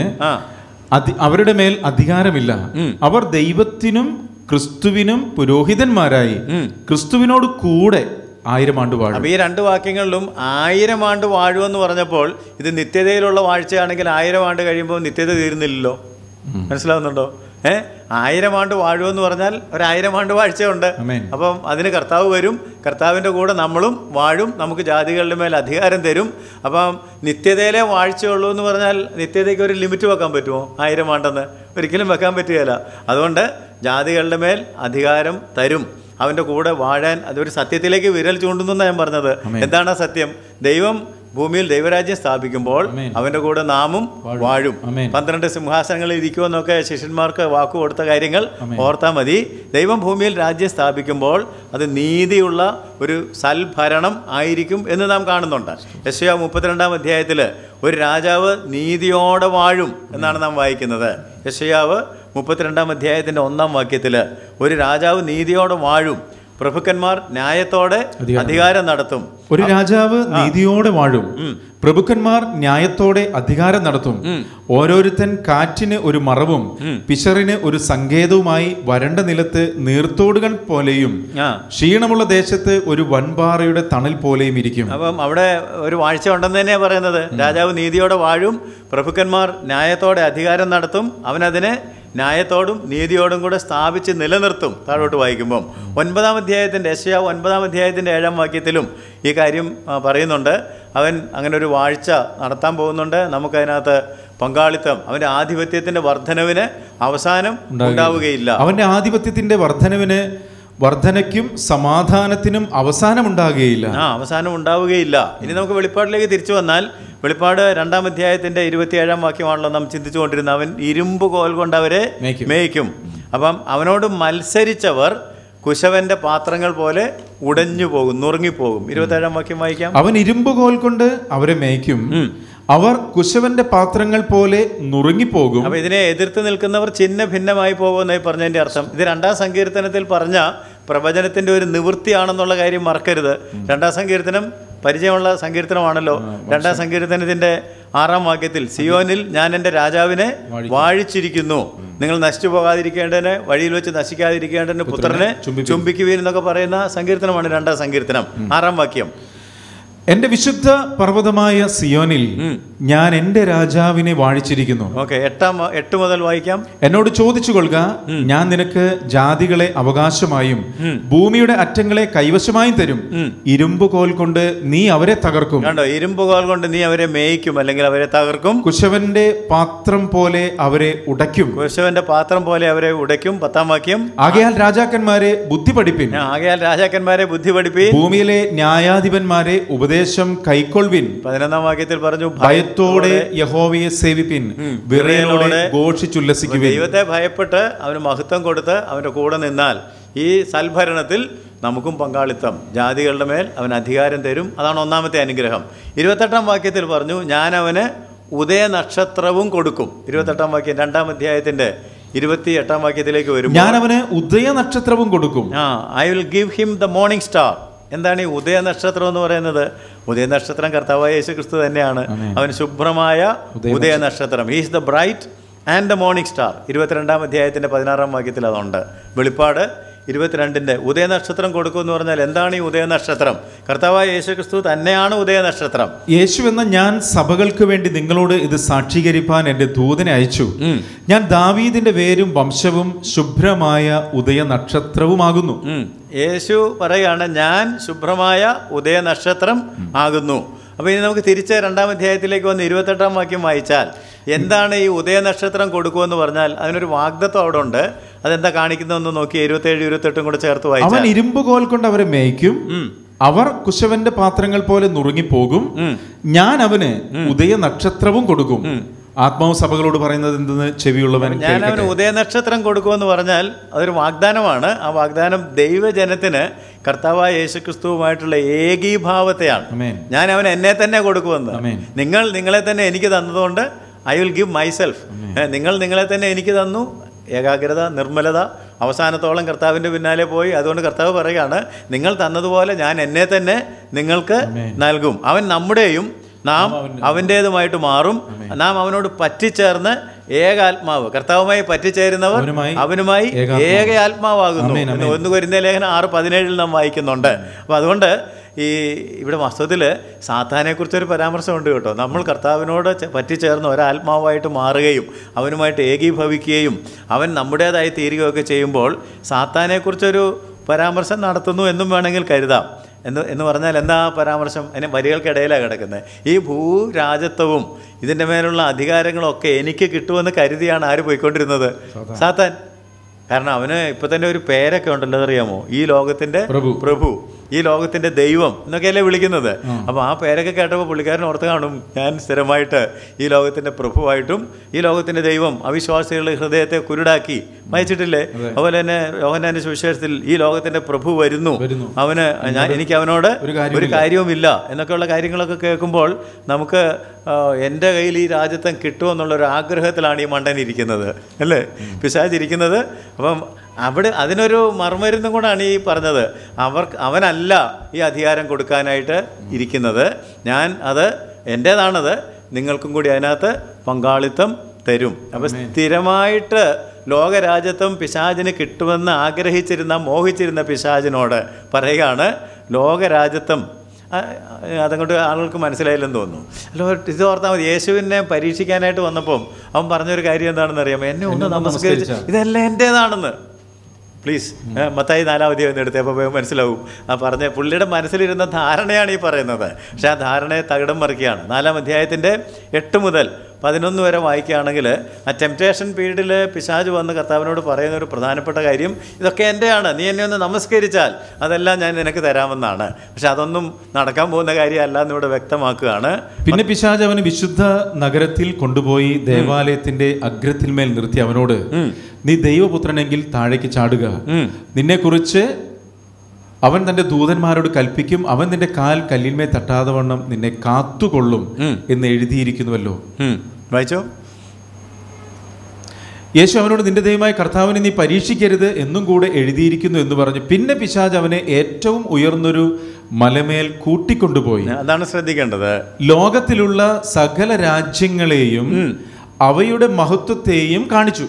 അവരുടെ മേൽ അധികാരമില്ല. അവർ ദൈവത്തിനും ക്രിസ്തുവിനും പുരോഹിതന്മാരായി ക്രിസ്തുവിനോട് കൂടെ ആയിരം ആണ്ട് വാഴും. അപ്പോൾ ഈ രണ്ട് വാക്യങ്ങളിലും ആയിരം ആണ്ട് വാഴുമെന്ന് പറഞ്ഞപ്പോൾ ഇത് നിത്യതയിലുള്ള വാഴ്ചയാണെങ്കിൽ ആയിരം ആണ്ട് കഴിയുമ്പോൾ നിത്യത തീരുന്നില്ലല്ലോ. മനസ്സിലാവുന്നുണ്ടോ? ഏഹ് ആയിരം ആണ്ട് വാഴുമെന്ന് പറഞ്ഞാൽ ഒരായിരം ആണ്ട് വാഴ്ചയുണ്ട്. അപ്പം അതിന് കർത്താവ് വരും, കർത്താവിൻ്റെ കൂടെ നമ്മളും വാഴും, നമുക്ക് ജാതികളുടെ മേൽ അധികാരം തരും. അപ്പം നിത്യതയിലെ വാഴ്ചയുള്ളൂ എന്ന് പറഞ്ഞാൽ നിത്യതയ്ക്ക് ഒരു ലിമിറ്റ് വെക്കാൻ പറ്റുമോ? ആയിരം ആണ്ടെന്ന് ഒരിക്കലും വെക്കാൻ പറ്റുകയില്ല. അതുകൊണ്ട് ജാതികളുടെ മേൽ അധികാരം തരും, അവൻ്റെ കൂടെ വാഴാൻ. അതൊരു സത്യത്തിലേക്ക് വിരൽ ചൂണ്ടുന്നു ഞാൻ പറഞ്ഞത്. എന്താണ് സത്യം? ദൈവം ഭൂമിയിൽ ദൈവരാജ്യം സ്ഥാപിക്കുമ്പോൾ അവൻ്റെ കൂടെ നാമും വാഴും. പന്ത്രണ്ട് സിംഹാസനങ്ങളിൽ ഇരിക്കുമെന്നൊക്കെ ശിഷ്യന്മാർക്ക് വാക്കു കൊടുത്ത കാര്യങ്ങൾ ഓർത്താൽ മതി. ദൈവം ഭൂമിയിൽ രാജ്യം സ്ഥാപിക്കുമ്പോൾ അത് നീതിയുള്ള ഒരു സൽഭരണം ആയിരിക്കും എന്ന് നാം കാണുന്നുണ്ട്. യെശയ്യാ മുപ്പത്തിരണ്ടാം അധ്യായത്തിൽ ഒരു രാജാവ് നീതിയോടെ വാഴും എന്നാണ് നാം വായിക്കുന്നത്. യെശയ്യാവ് മുപ്പത്തിരണ്ടാം അധ്യായത്തിൻ്റെ ഒന്നാം വാക്യത്തിൽ ഒരു രാജാവ് നീതിയോടെ വാഴും, പ്രഭുക്കന്മാർ ന്യായത്തോടെ അധികാരം നടത്തും. ഒരു രാജാവ് നീതിയോടെ വാഴും, പ്രഭുക്കന്മാർ ന്യായത്തോടെ അധികാരം നടത്തും. ഓരോരുത്തൻ കാറ്റിന് ഒരു മറവും പിശറിന് ഒരു സങ്കേതവുമായി വരണ്ട നിലത്ത് നീർത്തോടുകൾ പോലെയും ക്ഷീണമുള്ള ദേശത്ത് ഒരു വൻപാറയുടെ തണൽ പോലെയും ഇരിക്കും. അപ്പം അവിടെ ഒരു വാഴ്ച ഉണ്ടെന്ന് തന്നെയാണ് പറയുന്നത്. രാജാവ് നീതിയോടെ വാഴും, പ്രഭുക്കന്മാർ ന്യായത്തോടെ അധികാരം നടത്തും, അവനതിനെ ന്യായത്തോടും നീതിയോടും കൂടെ സ്ഥാപിച്ച് നിലനിർത്തും. താഴോട്ട് വായിക്കുമ്പം ഒൻപതാം അധ്യായത്തിൻ്റെ യെശയ്യാ ഒൻപതാം അധ്യായത്തിൻ്റെ ഏഴാം വാക്യത്തിലും ഈ കാര്യം പറയുന്നുണ്ട്. അവൻ അങ്ങനെ ഒരു വാഴ്ച നടത്താൻ പോകുന്നുണ്ട്. നമുക്കതിനകത്ത് പങ്കാളിത്തം, അവൻ്റെ ആധിപത്യത്തിൻ്റെ വർധനവിന് അവസാനം ഉണ്ടാവുകയില്ല. അവൻ്റെ ആധിപത്യത്തിൻ്റെ വർധനവിന് വർധനയ്ക്കും സമാധാനത്തിനും അവസാനം ഉണ്ടാകുകയില്ല. ആ അവസാനം ഉണ്ടാവുകയില്ല. ഇനി നമുക്ക് വെളിപ്പാടിലേക്ക് തിരിച്ചു വന്നാൽ, വെളിപ്പാട് രണ്ടാം അധ്യായത്തിൻ്റെ ഇരുപത്തിയേഴാം വാക്യമാണല്ലോ നാം ചിന്തിച്ചുകൊണ്ടിരുന്നത്. അവൻ ഇരുമ്പ് കോൽ കൊണ്ട് അവരെ മേയ്ക്കും. അപ്പം അവനോട് മത്സരിച്ചവർ കുശവന്റെ പാത്രങ്ങൾ പോലെ ഉടഞ്ഞു പോകും, നുറുങ്ങിപ്പോകും. ഇരുപത്തേഴാം വാക്യം വായിക്കാം. അവൻ ഇരുമ്പുകോൽ കൊണ്ട് അവരെ മേയ്ക്കും, അവർ കുശവന്റെ പാത്രങ്ങൾ പോലെ നുറുങ്ങിപ്പോകും. അപ്പൊ ഇതിനെ എതിർത്ത് നിൽക്കുന്നവർ ചിഹ്ന ഭിന്നമായി പോകുമെന്നായി പറഞ്ഞതിന്റെ അർത്ഥം ഇത് രണ്ടാം സങ്കീർത്തനത്തിൽ പറഞ്ഞ പ്രവചനത്തിന്റെ ഒരു നിവൃത്തിയാണെന്നുള്ള കാര്യം മറക്കരുത്. രണ്ടാം സങ്കീർത്തനം പരിചയമുള്ള സങ്കീർത്തനമാണല്ലോ. രണ്ടാം സങ്കീർത്തനത്തിന്റെ ആറാം വാക്യത്തിൽ സിയോനിൽ ഞാൻ എൻ്റെ രാജാവിനെ വാഴിച്ചിരിക്കുന്നു, നിങ്ങൾ നശിച്ചു പോകാതിരിക്കേണ്ടതിന്, വഴിയിൽ വെച്ച് നശിക്കാതിരിക്കേണ്ടതിന് പുത്രനെ ചുംബിക്കുവീൻ എന്നൊക്കെ പറയുന്ന സങ്കീർത്തനമാണ് രണ്ടാം സങ്കീർത്തനം, ആറാം വാക്യം. എന്റെ വിശുദ്ധ പർവ്വതമായ സിയോനിൽ ഞാൻ എന്റെ രാജാവിനെ വാഴിച്ചിരിക്കുന്നു. ഓക്കെ, എട്ടാം എട്ട് മുതൽ വായിക്കാം. എന്നോട് ചോദിച്ചു കൊള്ളുക, ഞാൻ നിനക്ക് ജാതികളെ അവകാശമായും ഭൂമിയുടെ അറ്റങ്ങളെ കൈവശമായും തരും. ഇരുമ്പുകോൽ കൊണ്ട് നീ അവരെ തകർക്കും. കണ്ടോ, ഇരുമ്പുകോൽ കൊണ്ട് നീ അവരെ മേയിക്കും, അല്ലെങ്കിൽ അവരെ തകർക്കും. കുശവന്റെ പാത്രം പോലെ അവരെ ഉടയ്ക്കും. കുശവന്റെ പാത്രം പോലെ അവരെ ഉടയ്ക്കും. പത്താം വാക്യം. ആകയാൽ രാജാക്കന്മാരെ ബുദ്ധി പഠിപ്പിൻ. ആകയാൽ രാജാക്കന്മാരെ ബുദ്ധി പഠിപ്പിൻ. ഭൂമിയിലെ ന്യായാധിപന്മാരെ ഉപദേശം കൈക്കൊള്ളുവിൻ. പതിനൊന്നാം വാക്യത്തിൽ പറഞ്ഞു, ഭയത്തോടെ യഹോവയെ സേവിപ്പിൻ, വിറയലോടെ ഘോഷിച്ചുല്ലസിക്കുവിൻ. ദൈവത്തെ ഭയപ്പെട്ട് അവന് മഹത്വം കൊടുത്ത് അവന്റെ കൂടെ നിന്നാൽ ഈ സൽഭരണത്തിൽ നമുക്കും പങ്കാളിത്തം. ജാതികളുടെ മേൽ അവൻ അധികാരം തരും. അതാണ് ഒന്നാമത്തെ അനുഗ്രഹം. ഇരുപത്തെട്ടാം വാക്യത്തിൽ പറഞ്ഞു, ഞാൻ അവന് ഉദയനക്ഷത്രവും കൊടുക്കും. ഇരുപത്തെട്ടാം വാക്യം രണ്ടാം അധ്യായത്തിന്റെ ഇരുപത്തി എട്ടാം വാക്യത്തിലേക്ക് വരും. ഞാൻ അവന് ഉദയനക്ഷത്രവും കൊടുക്കും. ആ I will give him the morning star. എന്താണ് ഈ ഉദയനക്ഷത്രം എന്ന് പറയുന്നത്? ഉദയനക്ഷത്രം കർത്താവായ യേശു ക്രിസ്തു തന്നെയാണ്. അവൻ ശുഭ്രമായ ഉദയനക്ഷത്രം. He is the bright and the morning star. ഇരുപത്തിരണ്ടാം അധ്യായത്തിൻ്റെ പതിനാറാം വാക്യത്തിൽ അതുണ്ട്. വെളിപ്പാട് ഇരുപത്തിരണ്ടിൻ്റെ ഉദയനക്ഷത്രം കൊടുക്കുമെന്ന് പറഞ്ഞാൽ എന്താണ് ഈ ഉദയനക്ഷത്രം? കർത്താവായ യേശു ക്രിസ്തു തന്നെയാണ് ഉദയനക്ഷത്രം. യേശു എന്ന ഞാൻ സഭകൾക്ക് വേണ്ടി നിങ്ങളോട് ഇത് സാക്ഷീകരിപ്പാൻ എൻ്റെ ദൂതനെ അയച്ചു. ഞാൻ ദാവീദിന്റെ വേരും വംശവും ശുഭ്രമായ ഉദയനക്ഷത്രവുമാകുന്നു. യേശു പറയാണ്, ഞാൻ ശുഭ്രമായ ഉദയനക്ഷത്രം ആകുന്നു. അപ്പോൾ ഇനി നമുക്ക് തിരിച്ച് രണ്ടാം അധ്യായത്തിലേക്ക് വന്ന് ഇരുപത്തെട്ടാം വാക്യം വായിച്ചാൽ എന്താണ് ഈ ഉദയനക്ഷത്രം കൊടുക്കുമെന്ന് പറഞ്ഞാൽ അതിനൊരു വാഗ്ദത്വം അവിടെ ഉണ്ട്. അതെന്താ കാണിക്കുന്നതെന്ന് നോക്കി ഇരുപത്തേഴ് ഇരുപത്തെട്ടും കൂടെ ചേർത്ത് വായിച്ചാൽ, അവൻ ഇരുമ്പുകോൽ കൊണ്ട് അവരെ മേയ്ക്കും, അവർ കുശവന്റെ പാത്രങ്ങൾ പോലെ നുറുങ്ങിപ്പോകും. ഞാൻ അവന് ഉദയനക്ഷത്രവും കൊടുക്കും. ആത്മാവ് സഭകളോട് പറയുന്നത് എന്തെന്ന് ചെവിയുള്ളവൻ ഞാൻ അവന് ഉദയനക്ഷത്രം കൊടുക്കുമെന്ന് പറഞ്ഞാൽ അതൊരു വാഗ്ദാനമാണ്. ആ വാഗ്ദാനം ദൈവജനത്തിന് കർത്താവായ യേശുക്രിസ്തുവുമായിട്ടുള്ള ഏകീഭാവത്തെയാണ്. ഞാൻ അവൻ എന്നെ തന്നെ കൊടുക്കുമെന്ന്. നിങ്ങൾ നിങ്ങളെ തന്നെ എനിക്ക് തന്നതുകൊണ്ട് ഐ വിൽ ഗിവ് മൈസെൽഫ്. നിങ്ങൾ നിങ്ങളെ തന്നെ എനിക്ക് തന്നു. ഏകാഗ്രത, നിർമ്മലത, അവസാനത്തോളം കർത്താവിൻ്റെ പിന്നാലെ പോയി. അതുകൊണ്ട് കർത്താവ് പറയുകയാണ്, നിങ്ങൾ തന്നതുപോലെ ഞാൻ എന്നെ തന്നെ നിങ്ങൾക്ക് നൽകും. അവൻ നമ്മുടെയും നാം അവൻ്റേതുമായിട്ട് മാറും. നാം അവനോട് പറ്റിച്ചേർന്ന് ഏകാത്മാവ്, കർത്താവുമായി പറ്റിച്ചേരുന്നവർ അവനുമായി ഏക ആത്മാവാകുന്നു എന്ന് ഒന്ന് കൊരിന്ത്യർ ലേഖനം ആറ് പതിനേഴിൽ നാം വായിക്കുന്നുണ്ട്. അപ്പോൾ അതുകൊണ്ട് ഈ ഇവിടെ വാസ്തവത്തിൽ സാത്താനെക്കുറിച്ചൊരു പരാമർശമുണ്ട് കേട്ടോ. നമ്മൾ കർത്താവിനോട് പറ്റിച്ചേർന്ന് ഒരാത്മാവായിട്ട് മാറുകയും അവനുമായിട്ട് ഏകീഭവിക്കുകയും അവൻ നമ്മുടേതായി തീരുകയൊക്കെ ചെയ്യുമ്പോൾ സാത്താനെക്കുറിച്ചൊരു പരാമർശം നടത്തുന്നു എന്നും വേണമെങ്കിൽ കരുതാം. എന്ന് എന്ന് പറഞ്ഞാൽ എന്താ പരാമർശം? അതിന് വരികൾക്കിടയിലാണ് കിടക്കുന്നത്. ഈ ഭൂരാജത്വവും ഇതിൻ്റെ മേലുള്ള അധികാരങ്ങളൊക്കെ എനിക്ക് കിട്ടുമെന്ന് കരുതിയാണ് ആര് പോയിക്കൊണ്ടിരുന്നത്? സാത്താൻ. കാരണം അവന് ഇപ്പം തന്നെ ഒരു പേരൊക്കെ ഉണ്ടല്ലോ, അറിയാമോ? ഈ ലോകത്തിൻ്റെ പ്രഭു, ഈ ലോകത്തിൻ്റെ ദൈവം എന്നൊക്കെയല്ലേ വിളിക്കുന്നത്. അപ്പോൾ ആ പേരൊക്കെ കേട്ടപ്പോൾ പുള്ളിക്കാരൻ ഓർത്ത് കാണും, ഞാൻ സ്ഥിരമായിട്ട് ഈ ലോകത്തിൻ്റെ പ്രഭുവായിട്ടും ഈ ലോകത്തിൻ്റെ ദൈവം അവിശ്വാസികളുടെ ഹൃദയത്തെ കുരുടാക്കി വായിച്ചിട്ടില്ലേ? അതുപോലെ തന്നെ യോഹന്നാന്റെ സുവിശേഷത്തിൽ ഈ ലോകത്തിൻ്റെ പ്രഭു വരുന്നു, അവന് ഞാൻ എനിക്ക് അവനോട് ഒരു കാര്യവുമില്ല എന്നൊക്കെയുള്ള കാര്യങ്ങളൊക്കെ കേൾക്കുമ്പോൾ നമുക്ക് എൻ്റെ കയ്യിൽ ഈ രാജ്യത്വം കിട്ടുമെന്നുള്ളൊരു ആഗ്രഹത്തിലാണ് ഈ മണ്ടൻ ഇരിക്കുന്നത്, അല്ലേ? പിശാചിരിക്കുന്നത്. അപ്പം അവിടെ അതിനൊരു മറുമരുന്നും കൂടാണ് ഈ പറഞ്ഞത്. അവർക്ക് അവനല്ല ഈ അധികാരം കൊടുക്കാനായിട്ട് ഇരിക്കുന്നത്, ഞാൻ അത് എൻ്റേതാണത്, നിങ്ങൾക്കും കൂടി അതിനകത്ത് പങ്കാളിത്തം തരും. അപ്പം സ്ഥിരമായിട്ട് ലോകരാജ്യത്വം പിശാചിന് കിട്ടുമെന്ന് ആഗ്രഹിച്ചിരുന്ന മോഹിച്ചിരുന്ന പിശാചിനോട് പറയുകയാണ്, ലോകരാജ്യത്വം അതങ്ങോട്ട് ആളുകൾക്ക് മനസ്സിലായില്ലെന്ന് തോന്നുന്നു. അല്ലോ, ഇത് ഓർത്താൽ മതി. യേശുവിനെ പരീക്ഷിക്കാനായിട്ട് വന്നപ്പം അവൻ പറഞ്ഞൊരു കാര്യം എന്താണെന്ന് അറിയാമോ? എന്നെ ഒന്ന് നമസ്കരിച്ച് ഇതെല്ലാം എൻ്റേതാണെന്ന്. പ്ലീസ് മത്തായി നാലാം അധ്യായം ഒന്ന് എടുത്തേ, അപ്പോൾ മനസ്സിലാവും. ആ പറഞ്ഞ പുള്ളിയുടെ മനസ്സിലിരുന്ന ധാരണയാണ് ഈ പറയുന്നത്. പക്ഷെ ആ ധാരണയെ തകിടം മറിക്കുകയാണ്. നാലാം അധ്യായത്തിൻ്റെ എട്ട് മുതൽ പതിനൊന്ന് വരെ വായിക്കുകയാണെങ്കിൽ ആ ടെംപ്റ്റേഷൻ പീരീഡിൽ പിശാച് വന്ന് കർത്താവിനോട് പറയുന്ന ഒരു പ്രധാനപ്പെട്ട കാര്യം, ഇതൊക്കെ എൻ്റെയാണ്, നീ എന്നെ ഒന്ന് നമസ്കരിച്ചാൽ അതെല്ലാം ഞാൻ നിനക്ക് തരാമെന്നാണ്. പക്ഷെ അതൊന്നും നടക്കാൻ പോകുന്ന കാര്യമല്ല എന്നിവിടെ വ്യക്തമാക്കുകയാണ്. പിന്നെ പിശാച് അവന് വിശുദ്ധ നഗരത്തിൽ കൊണ്ടുപോയി ദേവാലയത്തിന്റെ അഗ്രത്തിന്മേൽ നിർത്തി അവനോട്, നീ ദൈവപുത്രനെങ്കിൽ താഴേക്ക് ചാടുക, നിന്നെക്കുറിച്ച് അവൻ തന്റെ ദൂതന്മാരോട് കൽപ്പിക്കും, അവൻ നിന്റെ കാൽ കല്ലിന്മേൽ തട്ടാതെ വണ്ണം നിന്നെ കാത്തുകൊള്ളും എന്ന് എഴുതിയിരിക്കുന്നുവല്ലോ. വായിച്ചോ. യേശു അവനോട്, നിന്റെ ദൈവമായ കർത്താവിനെ നീ പരീക്ഷിക്കരുത് എന്നും കൂടെ എഴുതിയിരിക്കുന്നു എന്ന് പറഞ്ഞു. പിന്നെ പിശാച് അവനെ ഏറ്റവും ഉയർന്നൊരു മലമേൽ കൂട്ടിക്കൊണ്ടുപോയി. അതാണ് ശ്രദ്ധിക്കേണ്ടത്. ലോകത്തിലുള്ള സകല രാജ്യങ്ങളെയും അവയുടെ മഹത്വത്തെയും കാണിച്ചു.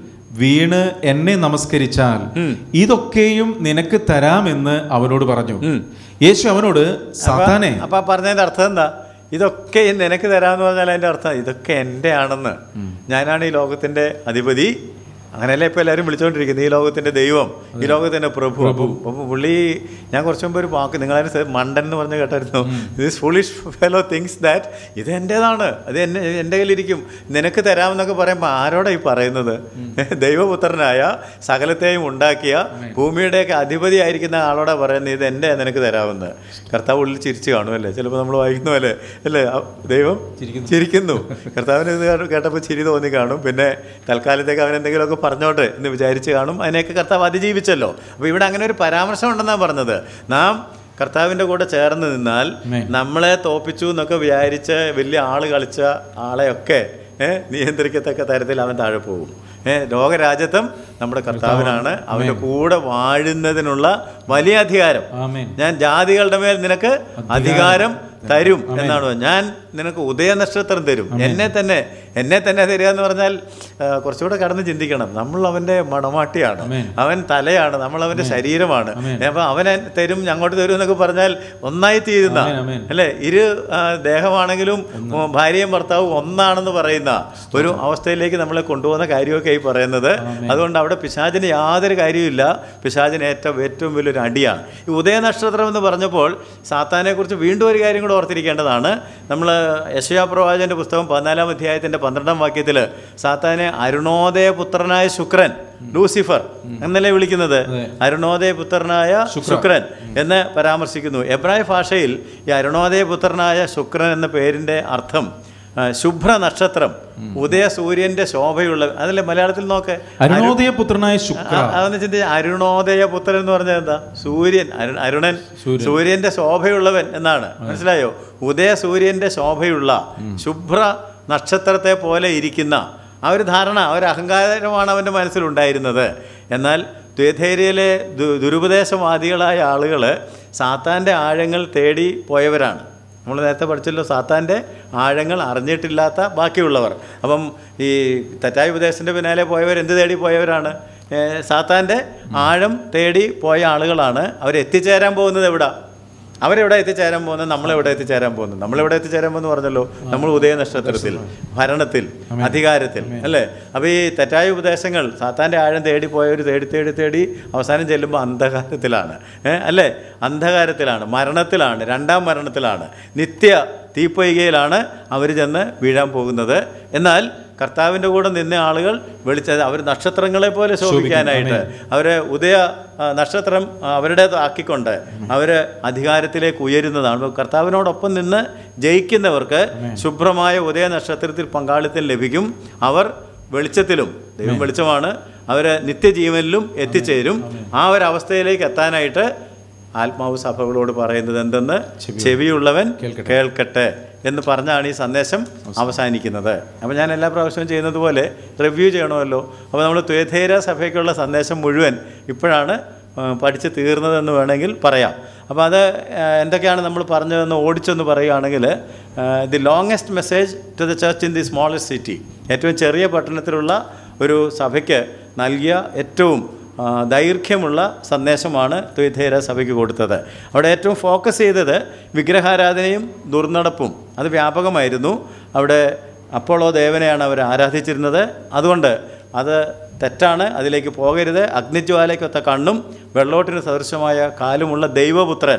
വീണ് എന്നെ നമസ്കരിച്ചാൽ ഇതൊക്കെയും നിനക്ക് തരാമെന്ന് അവനോട് പറഞ്ഞു. യേശു അവനോട്, സാത്താനെ. അപ്പൊ പറഞ്ഞതിന്റെ അർത്ഥം എന്താ? ഇതൊക്കെ നിനക്ക് തരാമെന്ന് പറഞ്ഞാൽ അതിന്റെ അർത്ഥം ഇതൊക്കെ എൻ്റെ ആണെന്ന്, ഞാനാണ് ഈ ലോകത്തിന്റെ അധിപതി. അങ്ങനെയല്ലേ ഇപ്പോൾ എല്ലാവരും വിളിച്ചുകൊണ്ടിരിക്കുന്നത്, ഈ ലോകത്തിൻ്റെ ദൈവം, ഈ ലോകത്തിൻ്റെ പ്രഭു. അപ്പോൾ പുള്ളി, ഞാൻ കുറച്ച് മുമ്പ് ഒരു വാക്ക് നിങ്ങളതിന് മണ്ടൻ എന്ന് പറഞ്ഞ് കേട്ടായിരുന്നു. This foolish fellow things that ഇത് എൻ്റേതാണ്, അത് എന്നെ എൻ്റെ കയ്യിലിരിക്കും, നിനക്ക് തരാമെന്നൊക്കെ പറയുമ്പോൾ ആരോടാ ഈ പറയുന്നത്? ദൈവപുത്രനായ സകലത്തെയും ഉണ്ടാക്കിയ ഭൂമിയുടെയൊക്കെ അധിപതി ആയിരിക്കുന്ന ആളോടാ പറയുന്നത് ഇത് എൻ്റെ നിനക്ക് തരാമെന്ന്. കർത്താവ് ഉള്ളിൽ ചിരിച്ചു കാണുമല്ലേ? ചിലപ്പോൾ നമ്മൾ വായിക്കുന്ന പോലെ അല്ലേ, ദൈവം ചിരിക്കുന്നു. കർത്താവിന് ഇത് കേട്ടപ്പോൾ ചിരി തോന്നി കാണും. പിന്നെ തൽക്കാലത്തേക്ക് അവൻ എന്തെങ്കിലുമൊക്കെ പറഞ്ഞോട്ടെ എന്ന് വിചാരിച്ച് കാണും. അതിനെയൊക്കെ കർത്താവ് അതിജീവിച്ചല്ലോ. അപ്പോൾ ഇവിടെ അങ്ങനെ ഒരു പരാമർശം ഉണ്ടെന്നാണ് പറഞ്ഞത്. നാം കർത്താവിൻ്റെ കൂടെ ചേർന്ന് നിന്നാൽ നമ്മളെ തോപ്പിച്ചു എന്നൊക്കെ വിചാരിച്ച് വലിയ ആള് കളിച്ച ആളെയൊക്കെ ഏഹ് നിയന്ത്രിക്കത്തക്ക തരത്തിൽ അവൻ താഴെ പോകും. ഏഹ് ലോകരാജ്യത്വം നമ്മുടെ കർത്താവിനാണ്. അവൻ്റെ കൂടെ വാഴുന്നതിനുള്ള വലിയ അധികാരം ഞാൻ ജാതികളുടെ മേൽ നിനക്ക് അധികാരം തരും എന്നാണ്. ഞാൻ നിനക്ക് ഉദയനക്ഷത്രം തരും. എന്നെ തന്നെ എന്നെ തന്നെ തരിക എന്ന് പറഞ്ഞാൽ കുറച്ചുകൂടെ കടന്ന് ചിന്തിക്കണം. നമ്മൾ അവൻ്റെ മണമാട്ടിയാണ്, അവൻ തലയാണ്, നമ്മൾ അവൻ്റെ ശരീരമാണ്. അപ്പം അവൻ തരും, ഞങ്ങോട്ട് തരും എന്നൊക്കെ പറഞ്ഞാൽ ഒന്നായി തീരുന്ന അല്ലേ, ഇരു ദേഹമാണെങ്കിലും ഭാര്യയും ഭർത്താവും ഒന്നാണെന്ന് പറയുന്ന ഒരു അവസ്ഥയിലേക്ക് നമ്മളെ കൊണ്ടുപോകുന്ന കാര്യമൊക്കെ ഈ പറയുന്നത്. അതുകൊണ്ട് അവിടെ പിശാചിന് യാതൊരു കാര്യമില്ല. പിശാചിന് ഏറ്റവും ഏറ്റവും വലിയൊരു അടിയാണ് ഈ ഉദയനക്ഷത്രം എന്ന് പറഞ്ഞപ്പോൾ. സാത്താനെ കുറിച്ച് വീണ്ടും ഒരു കാര്യം കൂടെ ഓർത്തിരിക്കേണ്ടതാണ്. നമ്മൾ യെശയ്യാ പ്രവാചകന്റെ പുസ്തകം പതിനാലാം അധ്യായത്തിന്റെ പന്ത്രണ്ടാം വാക്യത്തിൽ സാത്താനെ അരുണോദയ പുത്രനായ ശുക്രൻ, ലൂസിഫർ എന്നല്ലേ വിളിക്കുന്നത്, അരുണോദയ പുത്രനായ ശുക്രൻ എന്ന് പരാമർശിക്കുന്നു. എബ്രായ ഭാഷയിൽ ഈ അരുണോദയ പുത്രനായ ശുക്രൻ എന്ന പേരിന്റെ അർത്ഥം ശുഭ്ര നക്ഷത്രം, ഉദയ സൂര്യന്റെ ശോഭയുള്ള. അതല്ലേ മലയാളത്തിൽ നോക്ക്, അരുണോദയ പുത്രനായ ശുക്രൻ. അതെന്ന് വെച്ചാൽ അരുണോദയ പുത്രൻ എന്ന് പറഞ്ഞാൽ എന്താ? സൂര്യൻ, അരുണൻ, സൂര്യന്റെ ശോഭയുള്ളവൻ എന്നാണ്. മനസ്സിലായോ? ഉദയ സൂര്യന്റെ ശോഭയുള്ള ശുഭ്ര നക്ഷത്രത്തെ പോലെ ഇരിക്കുന്ന ആ ഒരു ധാരണ, ആ ഒരു അഹങ്കാരമാണ് അവൻ്റെ മനസ്സിലുണ്ടായിരുന്നത്. എന്നാൽ ദ്വൈധൈര്യയിലെ ദു ദുരുപദേശവാദികളായ ആളുകൾ സാത്താൻ്റെ ആഴങ്ങൾ തേടി പോയവരാണ്. നമ്മൾ നേരത്തെ പഠിച്ചല്ലോ, സാത്താൻ്റെ ആഴങ്ങൾ അറിഞ്ഞിട്ടില്ലാത്ത ബാക്കിയുള്ളവർ. അപ്പം ഈ തെറ്റായ ഉപദേശത്തിൻ്റെ പിന്നാലെ പോയവർ എന്ത് തേടി പോയവരാണ്? സാത്താൻ്റെ ആഴം തേടി പോയ ആളുകളാണ്. അവരെത്തിച്ചേരാൻ പോകുന്നത് എവിടെ? അവരെവിടെ എത്തിച്ചേരാൻ പോകുന്നത്? നമ്മളെവിടെ എത്തിച്ചേരാൻ പോകുന്നത്? നമ്മളെവിടെ എത്തിച്ചേരാൻ പോകുന്നു പറഞ്ഞല്ലോ, നമ്മൾ ഉദയ നക്ഷത്രത്തിൽ, ഭരണത്തിൽ, അധികാരത്തിൽ അല്ലേ. അപ്പോൾ ഈ തെറ്റായ ഉപദേശങ്ങൾ സാത്താൻ്റെ ആഴം തേടി പോയവർ തേടി തേടി തേടി അവസാനം ചെല്ലുമ്പോൾ അന്ധകാരത്തിലാണ് അല്ലേ, അന്ധകാരത്തിലാണ്, മരണത്തിലാണ്, രണ്ടാം മരണത്തിലാണ്, നിത്യ തീപ്പൊയ്കയിലാണ് അവർ ചെന്ന് വീഴാൻ പോകുന്നത്. എന്നാൽ കർത്താവിൻ്റെ കൂടെ നിന്ന ആളുകൾ വെളിച്ചത് അവർ നക്ഷത്രങ്ങളെ പോലെ ശോഭിക്കാനായിട്ട് അവർ ഉദയ നക്ഷത്രം അവരുടേതാക്കിക്കൊണ്ട് അവർ അധികാരത്തിലേക്ക് ഉയരുന്നതാണ്. കർത്താവിനോടൊപ്പം നിന്ന് ജയിക്കുന്നവർക്ക് ശുഭ്രമായ ഉദയ നക്ഷത്രത്തിൽ പങ്കാളിത്തം ലഭിക്കും. അവർ വെളിച്ചത്തിലും, ദൈവം വെളിച്ചമാണ്, അവർ നിത്യജീവനിലും എത്തിച്ചേരും. ആ ഒരവസ്ഥയിലേക്ക് എത്താനായിട്ട് ആത്മാവ് സഭകളോട് പറയുന്നത് എന്തെന്ന് ചെവിയുള്ളവൻ കേൾക്കട്ടെ എന്ന് പറഞ്ഞാണ് ഈ സന്ദേശം അവസാനിക്കുന്നത്. അപ്പോൾ ഞാൻ എല്ലാ പ്രാവശ്യവും ചെയ്യുന്നത് പോലെ റിവ്യൂ ചെയ്യണമല്ലോ. അപ്പോൾ നമ്മൾ ത്വൈധൈര സഭയ്ക്കുള്ള സന്ദേശം മുഴുവൻ ഇപ്പോഴാണ് പഠിച്ച് തീർന്നതെന്ന് വേണമെങ്കിൽ പറയാം. അപ്പോൾ അത് എന്തൊക്കെയാണ് നമ്മൾ പറഞ്ഞതെന്ന് ഓടിച്ചെന്ന് പറയുകയാണെങ്കിൽ, the longest message to the church in the smallest city, ഏറ്റവും ചെറിയ പട്ടണത്തിലുള്ള ഒരു സഭയ്ക്ക് നൽകിയ ഏറ്റവും ദൈർഘ്യമുള്ള സന്ദേശമാണ് ത്വൈധൈര സഭയ്ക്ക് കൊടുത്തത്. അവിടെ ഏറ്റവും ഫോക്കസ് ചെയ്തത് വിഗ്രഹാരാധനയും ദുർനടപ്പും. അത് വ്യാപകമായിരുന്നു. അവിടെ അപ്പോളോ ദേവനെയാണ് അവർ ആരാധിച്ചിരുന്നത്. അതുകൊണ്ട് അത് തെറ്റാണ്, അതിലേക്ക് പോകരുത്. അഗ്നിജ്വാലയ്ക്കൊത്ത കണ്ണും വെള്ളോട്ടിന് സദൃശമായ കാലുമുള്ള ദൈവപുത്രൻ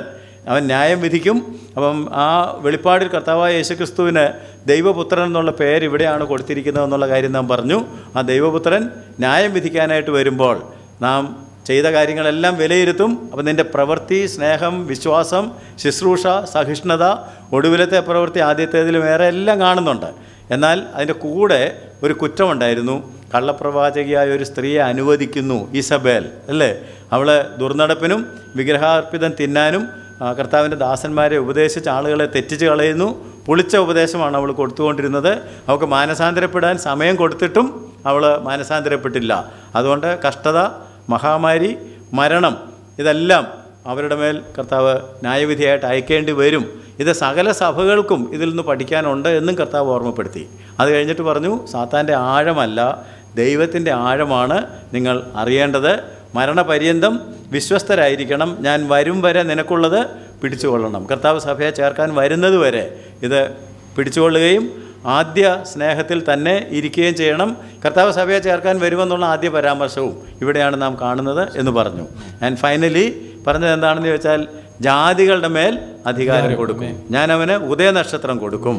അവൻ ന്യായം വിധിക്കും. അപ്പം ആ വെളിപ്പാടിൽ കർത്താവായ യേശുക്രിസ്തുവിന് ദൈവപുത്രൻ എന്നുള്ള പേര് ഇവിടെയാണ് കൊടുത്തിരിക്കുന്നത് എന്നുള്ള കാര്യം നാം പറഞ്ഞു. ആ ദൈവപുത്രൻ ന്യായം വിധിക്കാനായിട്ട് വരുമ്പോൾ നാം ചെയ്ത കാര്യങ്ങളെല്ലാം വിലയിരുത്തും. അപ്പം നിൻ്റെ പ്രവൃത്തി, സ്നേഹം, വിശ്വാസം, ശുശ്രൂഷ, സഹിഷ്ണുത, ഒടുവിലത്തെ പ്രവൃത്തി ആദ്യത്തേതിലും വേറെ എല്ലാം കാണുന്നുണ്ട്. എന്നാൽ അതിൻ്റെ കൂടെ ഒരു കുറ്റമുണ്ടായിരുന്നു. കള്ളപ്രവാചകിയായ ഒരു സ്ത്രീയെ അനുവദിക്കുന്നു, ഈസബേൽ അല്ലേ. അവൾ ദുർനടപ്പിനും വിഗ്രഹാർപ്പിതം തിന്നാനും കർത്താവിൻ്റെ ദാസന്മാരെ ഉപദേശിച്ച ആളുകളെ തെറ്റിച്ച് കളയുന്നു. പുളിച്ച ഉപദേശമാണ് അവൾ കൊടുത്തുകൊണ്ടിരുന്നത്. അവൾക്ക് മാനസാന്തരപ്പെടാൻ സമയം കൊടുത്തിട്ടും അവൾ മാനസാന്തരപ്പെട്ടില്ല. അതുകൊണ്ട് കഷ്ടത, മഹാമാരി, മരണം ഇതെല്ലാം അവരുടെ മേൽ കർത്താവ് ന്യായവിധിയായിട്ട് അയക്കേണ്ടി വരും. ഇത് സകല സഭകൾക്കും ഇതിൽ നിന്ന് പഠിക്കാനുണ്ട് എന്നും കർത്താവ് ഓർമ്മപ്പെടുത്തി. അത് കഴിഞ്ഞിട്ട് പറഞ്ഞു, സാത്താൻ്റെ ആഴമല്ല ദൈവത്തിൻ്റെ ആഴമാണ് നിങ്ങൾ അറിയേണ്ടത്. മരണപര്യന്തം വിശ്വസ്തരായിരിക്കണം. ഞാൻ വരും വരെ നിനക്കുള്ളത് പിടിച്ചുകൊള്ളണം. കർത്താവ് സഭയെ ചേർക്കാൻ വരുന്നത് വരെ ഇത് പിടിച്ചുകൊള്ളുകയും ആദ്യ സ്നേഹത്തിൽ തന്നെ ഇരിക്കുകയും ചെയ്യണം. കർത്താവ് സഭയെ ചേർക്കാൻ വരുമെന്നുള്ള ആദ്യ പരാമർശവും ഇവിടെയാണ് നാം കാണുന്നത് എന്ന് പറഞ്ഞു. ആൻഡ് ഫൈനലി പറഞ്ഞത് എന്താണെന്ന് ചോദിച്ചാൽ, ജാതികളുടെ മേൽ അധികാരം കൊടുക്കും. ഞാൻ അവന് ഉദയനക്ഷത്രം കൊടുക്കും.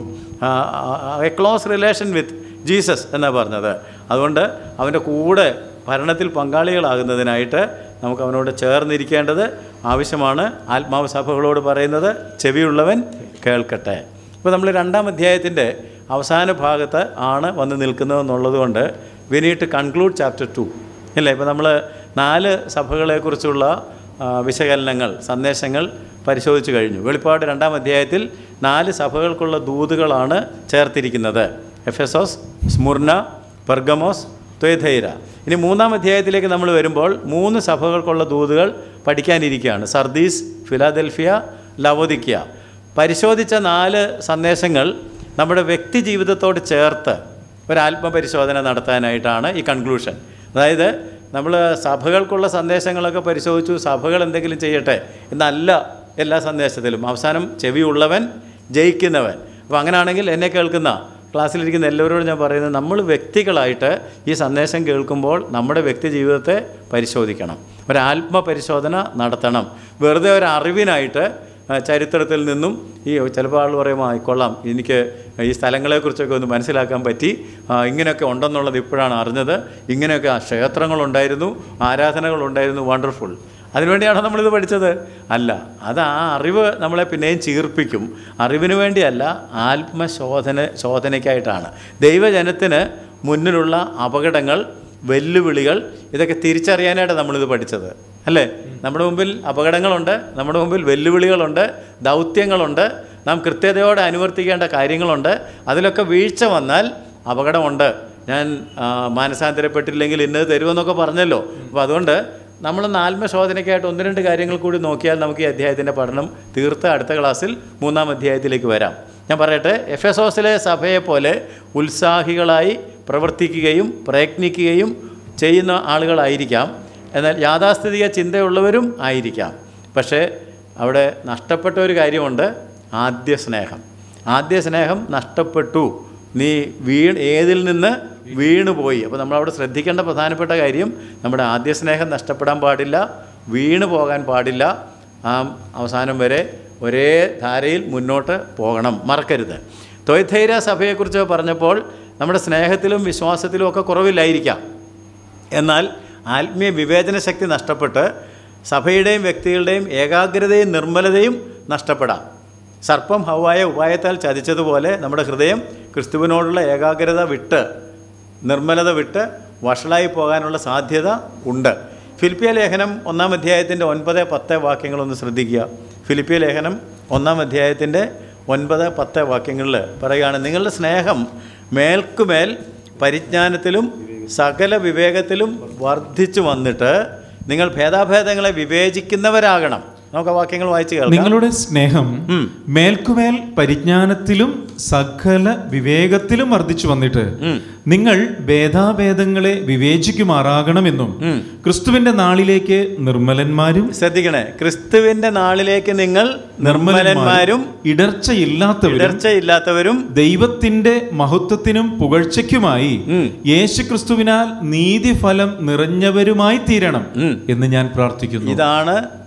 A close relation with Jesus എന്നാണ് പറഞ്ഞത്. അതുകൊണ്ട് അവൻ്റെ കൂടെ ഭരണത്തിൽ പങ്കാളികളാകുന്നതിനായിട്ട് നമുക്ക് അവനോട് ചേർന്നിരിക്കേണ്ടത് ആവശ്യമാണ്. ആത്മാവ് സഭകളോട് പറയുന്നത് ചെവിയുള്ളവൻ കേൾക്കട്ടെ. ഇപ്പോൾ നമ്മൾ രണ്ടാം അധ്യായത്തിൻ്റെ അവസാന ഭാഗത്ത് ആണ് വന്ന് നിൽക്കുന്നതെന്നുള്ളത് കൊണ്ട് we need to conclude chapter two അല്ലേ. ഇപ്പോൾ നമ്മൾ നാല് സഭകളെക്കുറിച്ചുള്ള വിശകലനങ്ങൾ, സന്ദേശങ്ങൾ പരിശോധിച്ച് കഴിഞ്ഞു. വെളിപ്പാട് രണ്ടാം അധ്യായത്തിൽ നാല് സഭകൾക്കുള്ള ദൂതുകളാണ് ചേർത്തിരിക്കുന്നത്: എഫെസോസ്, സ്മുർന, പെർഗമോസ്, തുയഥൈര. ഇനി മൂന്നാം അധ്യായത്തിലേക്ക് നമ്മൾ വരുമ്പോൾ മൂന്ന് സഭകൾക്കുള്ള ദൂതുകൾ പഠിക്കാനിരിക്കുകയാണ്: സർദീസ്, ഫിലാദൽഫിയ, ലവോദിക്യ. പരിശോധിച്ച നാല് സന്ദേശങ്ങൾ നമ്മുടെ വ്യക്തി ജീവിതത്തോട് ചേർത്ത് ഒരാത്മപരിശോധന നടത്താനായിട്ടാണ് ഈ കൺക്ലൂഷൻ. അതായത് നമ്മൾ സഭകൾക്കുള്ള സന്ദേശങ്ങളൊക്കെ പരിശോധിച്ചു, സഭകൾ എന്തെങ്കിലും ചെയ്യട്ടെ എന്നല്ല എല്ലാ സന്ദേശത്തിലും. അവസാനം ചെവിയുള്ളവൻ ജയിക്കുന്നവൻ. അപ്പോൾ അങ്ങനെയാണെങ്കിൽ എന്നെ കേൾക്കുന്ന ക്ലാസ്സിലിരിക്കുന്ന എല്ലാവരോടും ഞാൻ പറയുന്നത്, നമ്മൾ വ്യക്തികളായിട്ട് ഈ സന്ദേശം കേൾക്കുമ്പോൾ നമ്മുടെ വ്യക്തി ജീവിതത്തെ പരിശോധിക്കണം, ഒരാത്മപരിശോധന നടത്തണം. വെറുതെ ഒരു അറിവിനായിട്ട് ചരിത്രത്തിൽ നിന്നും ഈ ചിലപ്പോൾ ആൾ പറയുമ്പോൾ ആയിക്കൊള്ളാം, എനിക്ക് ഈ സ്ഥലങ്ങളെക്കുറിച്ചൊക്കെ ഒന്ന് മനസ്സിലാക്കാൻ പറ്റി, ഇങ്ങനെയൊക്കെ ഉണ്ടെന്നുള്ളത് ഇപ്പോഴാണ് അറിഞ്ഞത്, ഇങ്ങനെയൊക്കെ ക്ഷേത്രങ്ങളുണ്ടായിരുന്നു, ആരാധനകളുണ്ടായിരുന്നു, വണ്ടർഫുൾ, അതിനുവേണ്ടിയാണോ നമ്മളിത് പഠിച്ചത്? അല്ല. അത് ആ അറിവ് നമ്മളെ പിന്നെയും ചീർപ്പിക്കും. അറിവിന് വേണ്ടിയല്ല, ആത്മശോധന ശോധനയ്ക്കായിട്ടാണ്. ദൈവജനത്തിന് മുന്നിലുള്ള അപകടങ്ങൾ, വെല്ലുവിളികൾ, ഇതൊക്കെ തിരിച്ചറിയാനായിട്ടാണ് നമ്മളിത് പഠിച്ചത് അല്ലേ. നമ്മുടെ മുമ്പിൽ അപകടങ്ങളുണ്ട്, നമ്മുടെ മുമ്പിൽ വെല്ലുവിളികളുണ്ട്, ദൗത്യങ്ങളുണ്ട്, നാം കൃത്യതയോടെ അനുവർത്തിക്കേണ്ട കാര്യങ്ങളുണ്ട്. അതിലൊക്കെ വീഴ്ച വന്നാൽ അപകടമുണ്ട്. ഞാൻ മാനസാന്തരപ്പെട്ടില്ലെങ്കിൽ ഇന്നത് തരുമെന്നൊക്കെ പറഞ്ഞല്ലോ. അപ്പോൾ അതുകൊണ്ട് നമ്മളൊന്ന് ആത്മശോധനയ്ക്കായിട്ട് ഒന്ന് രണ്ട് കാര്യങ്ങൾ കൂടി നോക്കിയാൽ നമുക്ക് ഈ അധ്യായത്തിൻ്റെ പഠനം തീർത്ത് അടുത്ത ക്ലാസ്സിൽ മൂന്നാം അധ്യായത്തിലേക്ക് വരാം. ഞാൻ പറയട്ടെ, എഫെസോസിലെ സഭയെപ്പോലെ ഉത്സാഹികളായി പ്രവർത്തിക്കുകയും പ്രയത്നിക്കുകയും ചെയ്യുന്ന ആളുകളായിരിക്കാം, എന്നാൽ യാഥാസ്ഥിതിക ചിന്തയുള്ളവരും ആയിരിക്കാം. പക്ഷേ അവിടെ നഷ്ടപ്പെട്ട ഒരു കാര്യമുണ്ട്, ആദ്യ സ്നേഹം. ആദ്യ സ്നേഹം നഷ്ടപ്പെട്ടു. നീ വീ ഏതിൽ നിന്ന് വീണുപോയി. അപ്പോൾ നമ്മളവിടെ ശ്രദ്ധിക്കേണ്ട പ്രധാനപ്പെട്ട കാര്യം, നമ്മുടെ ആദ്യ സ്നേഹം നഷ്ടപ്പെടാൻ പാടില്ല, വീണു പോകാൻ പാടില്ല. ആ അവസാനം വരെ ഒരേ ധാരയിൽ മുന്നോട്ട് പോകണം, മറക്കരുത്. തുയഥൈര സഭയെക്കുറിച്ച് പറഞ്ഞപ്പോൾ നമ്മുടെ സ്നേഹത്തിലും വിശ്വാസത്തിലും ഒക്കെ കുറവില്ലായിരിക്കാം, എന്നാൽ ആത്മീയ വിവേചന ശക്തി നഷ്ടപ്പെട്ട് സഭയുടെയും വ്യക്തികളുടെയും ഏകാഗ്രതയും നിർമ്മലതയും നഷ്ടപ്പെടാം. സർപ്പം ഹവ്വായെ ഉപായത്താൽ ചതിച്ചതുപോലെ നമ്മുടെ ഹൃദയം ക്രിസ്തുവിനോടുള്ള ഏകാഗ്രത വിട്ട്, നിർമ്മലത വിട്ട് വഷളായി പോകാനുള്ള സാധ്യത ഉണ്ട്. ഫിലിപ്പിയ ലേഖനം ഒന്നാം അധ്യായത്തിൻ്റെ ഒൻപത് പത്ത് വാക്യങ്ങളൊന്ന് ശ്രദ്ധിക്കുക. ഫിലിപ്പിയ ലേഖനം ഒന്നാം അധ്യായത്തിൻ്റെ ഒൻപത് പത്ത് വാക്യങ്ങളിൽ പറയുകയാണ്, നിങ്ങളുടെ സ്നേഹം മേൽക്കുമേൽ പരിജ്ഞാനത്തിലും സകല വിവേകത്തിലും വർദ്ധിച്ചു വന്നിട്ട് നിങ്ങൾ ഭേദാഭേദങ്ങളെ വിവേചിക്കുന്നവരാകണം. നമുക്ക് ആ വാക്യങ്ങൾ വായിച്ചു കേൾക്കാം. നിങ്ങളുടെ സ്നേഹം മേൽക്കുമേൽ പരിജ്ഞാനത്തിലും സകല വിവേകത്തിലും വർദ്ധിച്ചു വന്നിട്ട് നിങ്ങൾ ഭേദാഭേദങ്ങളെ വിവേചിക്കുമാറാകണമെന്നും ക്രിസ്തുവിന്റെ നാളിലേക്ക് നിർമ്മലന്മാരും, ശ്രദ്ധിക്കണേ, ക്രിസ്തുവിന്റെ നാളിലേക്ക് നിങ്ങൾ നിർമ്മലന്മാരും ഇടർച്ചയില്ലാത്തവരും ഇടർച്ചയില്ലാത്തവരും ദൈവത്തിന്റെ മഹത്വത്തിനും പുകഴ്ചയ്ക്കുമായി യേശു ക്രിസ്തുവിനാൽ നീതിഫലം നിറഞ്ഞവരുമായി തീരണം എന്ന് ഞാൻ പ്രാർത്ഥിക്കുന്നു. ഇതാണ്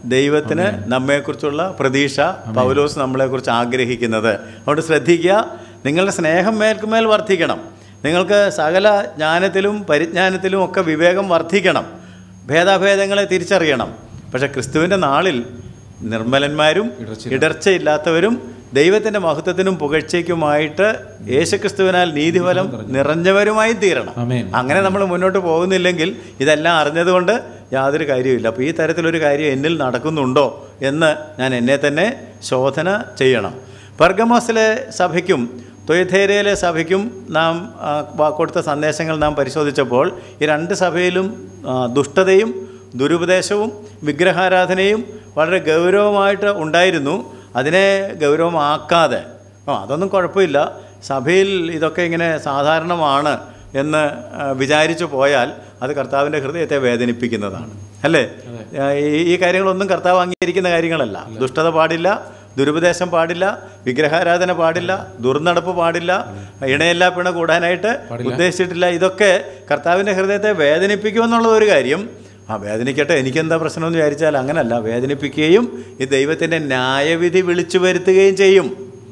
ദൈവത്തിന് നമ്മെക്കുറിച്ചുള്ള പ്രതീക്ഷ പൗലോസ് നമ്മളെക്കുറിച്ച് ആഗ്രഹിക്കുന്നത്. അതുകൊണ്ട് ശ്രദ്ധിക്കുക, നിങ്ങളുടെ സ്നേഹം മേൽക്കുമേൽ വർദ്ധിക്കണം. നിങ്ങൾക്ക് സകല ജ്ഞാനത്തിലും പരിജ്ഞാനത്തിലും ഒക്കെ വിവേകം വർദ്ധിക്കണം. ഭേദാഭേദങ്ങളെ തിരിച്ചറിയണം. പക്ഷേ ക്രിസ്തുവിൻ്റെ നാളിൽ നിർമ്മലന്മാരും ഇടർച്ചയില്ലാത്തവരും ദൈവത്തിൻ്റെ മഹത്വത്തിനും പുകഴ്ചയ്ക്കുമായിട്ട് യേശുക്രിസ്തുവിനാൽ നീതിഫലം നിറഞ്ഞവരുമായി തീരണം. അങ്ങനെ നമ്മൾ മുന്നോട്ട് പോകുന്നില്ലെങ്കിൽ ഇതെല്ലാം അറിഞ്ഞതുകൊണ്ട് യാതൊരു കാര്യമില്ല. അപ്പോൾ ഈ തരത്തിലൊരു കാര്യം എന്നിൽ നടക്കുന്നുണ്ടോ എന്ന് ഞാൻ എന്നെ തന്നെ ശോധന ചെയ്യണം. പെർഗമോസിലെ സഭയ്ക്കും തുയഥൈരയിലെ സഭയ്ക്കും നാം കൊടുത്ത സന്ദേശങ്ങൾ നാം പരിശോധിച്ചപ്പോൾ ഈ രണ്ട് സഭയിലും ദുഷ്ടതയും ദുരുപദേശവും വിഗ്രഹാരാധനയും വളരെ ഗൗരവമായിട്ട് ഉണ്ടായിരുന്നു. അതിനെ ഗൗരവമാക്കാതെ ആ അതൊന്നും കുഴപ്പമില്ല, സഭയിൽ ഇതൊക്കെ ഇങ്ങനെ സാധാരണമാണ് എന്ന് വിചാരിച്ചു പോയാൽ അത് കർത്താവിൻ്റെ ഹൃദയത്തെ വേദനിപ്പിക്കുന്നതാണ്. അല്ലേ? ഈ കാര്യങ്ങളൊന്നും കർത്താവ് അംഗീകരിക്കുന്ന കാര്യങ്ങളല്ല. ദുഷ്ടത പാടില്ല, ദുരുപദേശം പാടില്ല, വിഗ്രഹാരാധന പാടില്ല, ദുർനടപ്പ് പാടില്ല, ഇണയെല്ലാ പിണ കൂടാനായിട്ട് ഉദ്ദേശിച്ചിട്ടില്ല. ഇതൊക്കെ കർത്താവിൻ്റെ ഹൃദയത്തെ വേദനിപ്പിക്കുമെന്നുള്ള ഒരു കാര്യം. ആ വേദനിക്കട്ടെ, എനിക്കെന്താ പ്രശ്നമെന്ന് വിചാരിച്ചാൽ അങ്ങനല്ല. വേദനിപ്പിക്കുകയും ഈ ദൈവത്തിൻ്റെ ന്യായവിധി വിളിച്ചു വരുത്തുകയും ചെയ്യും.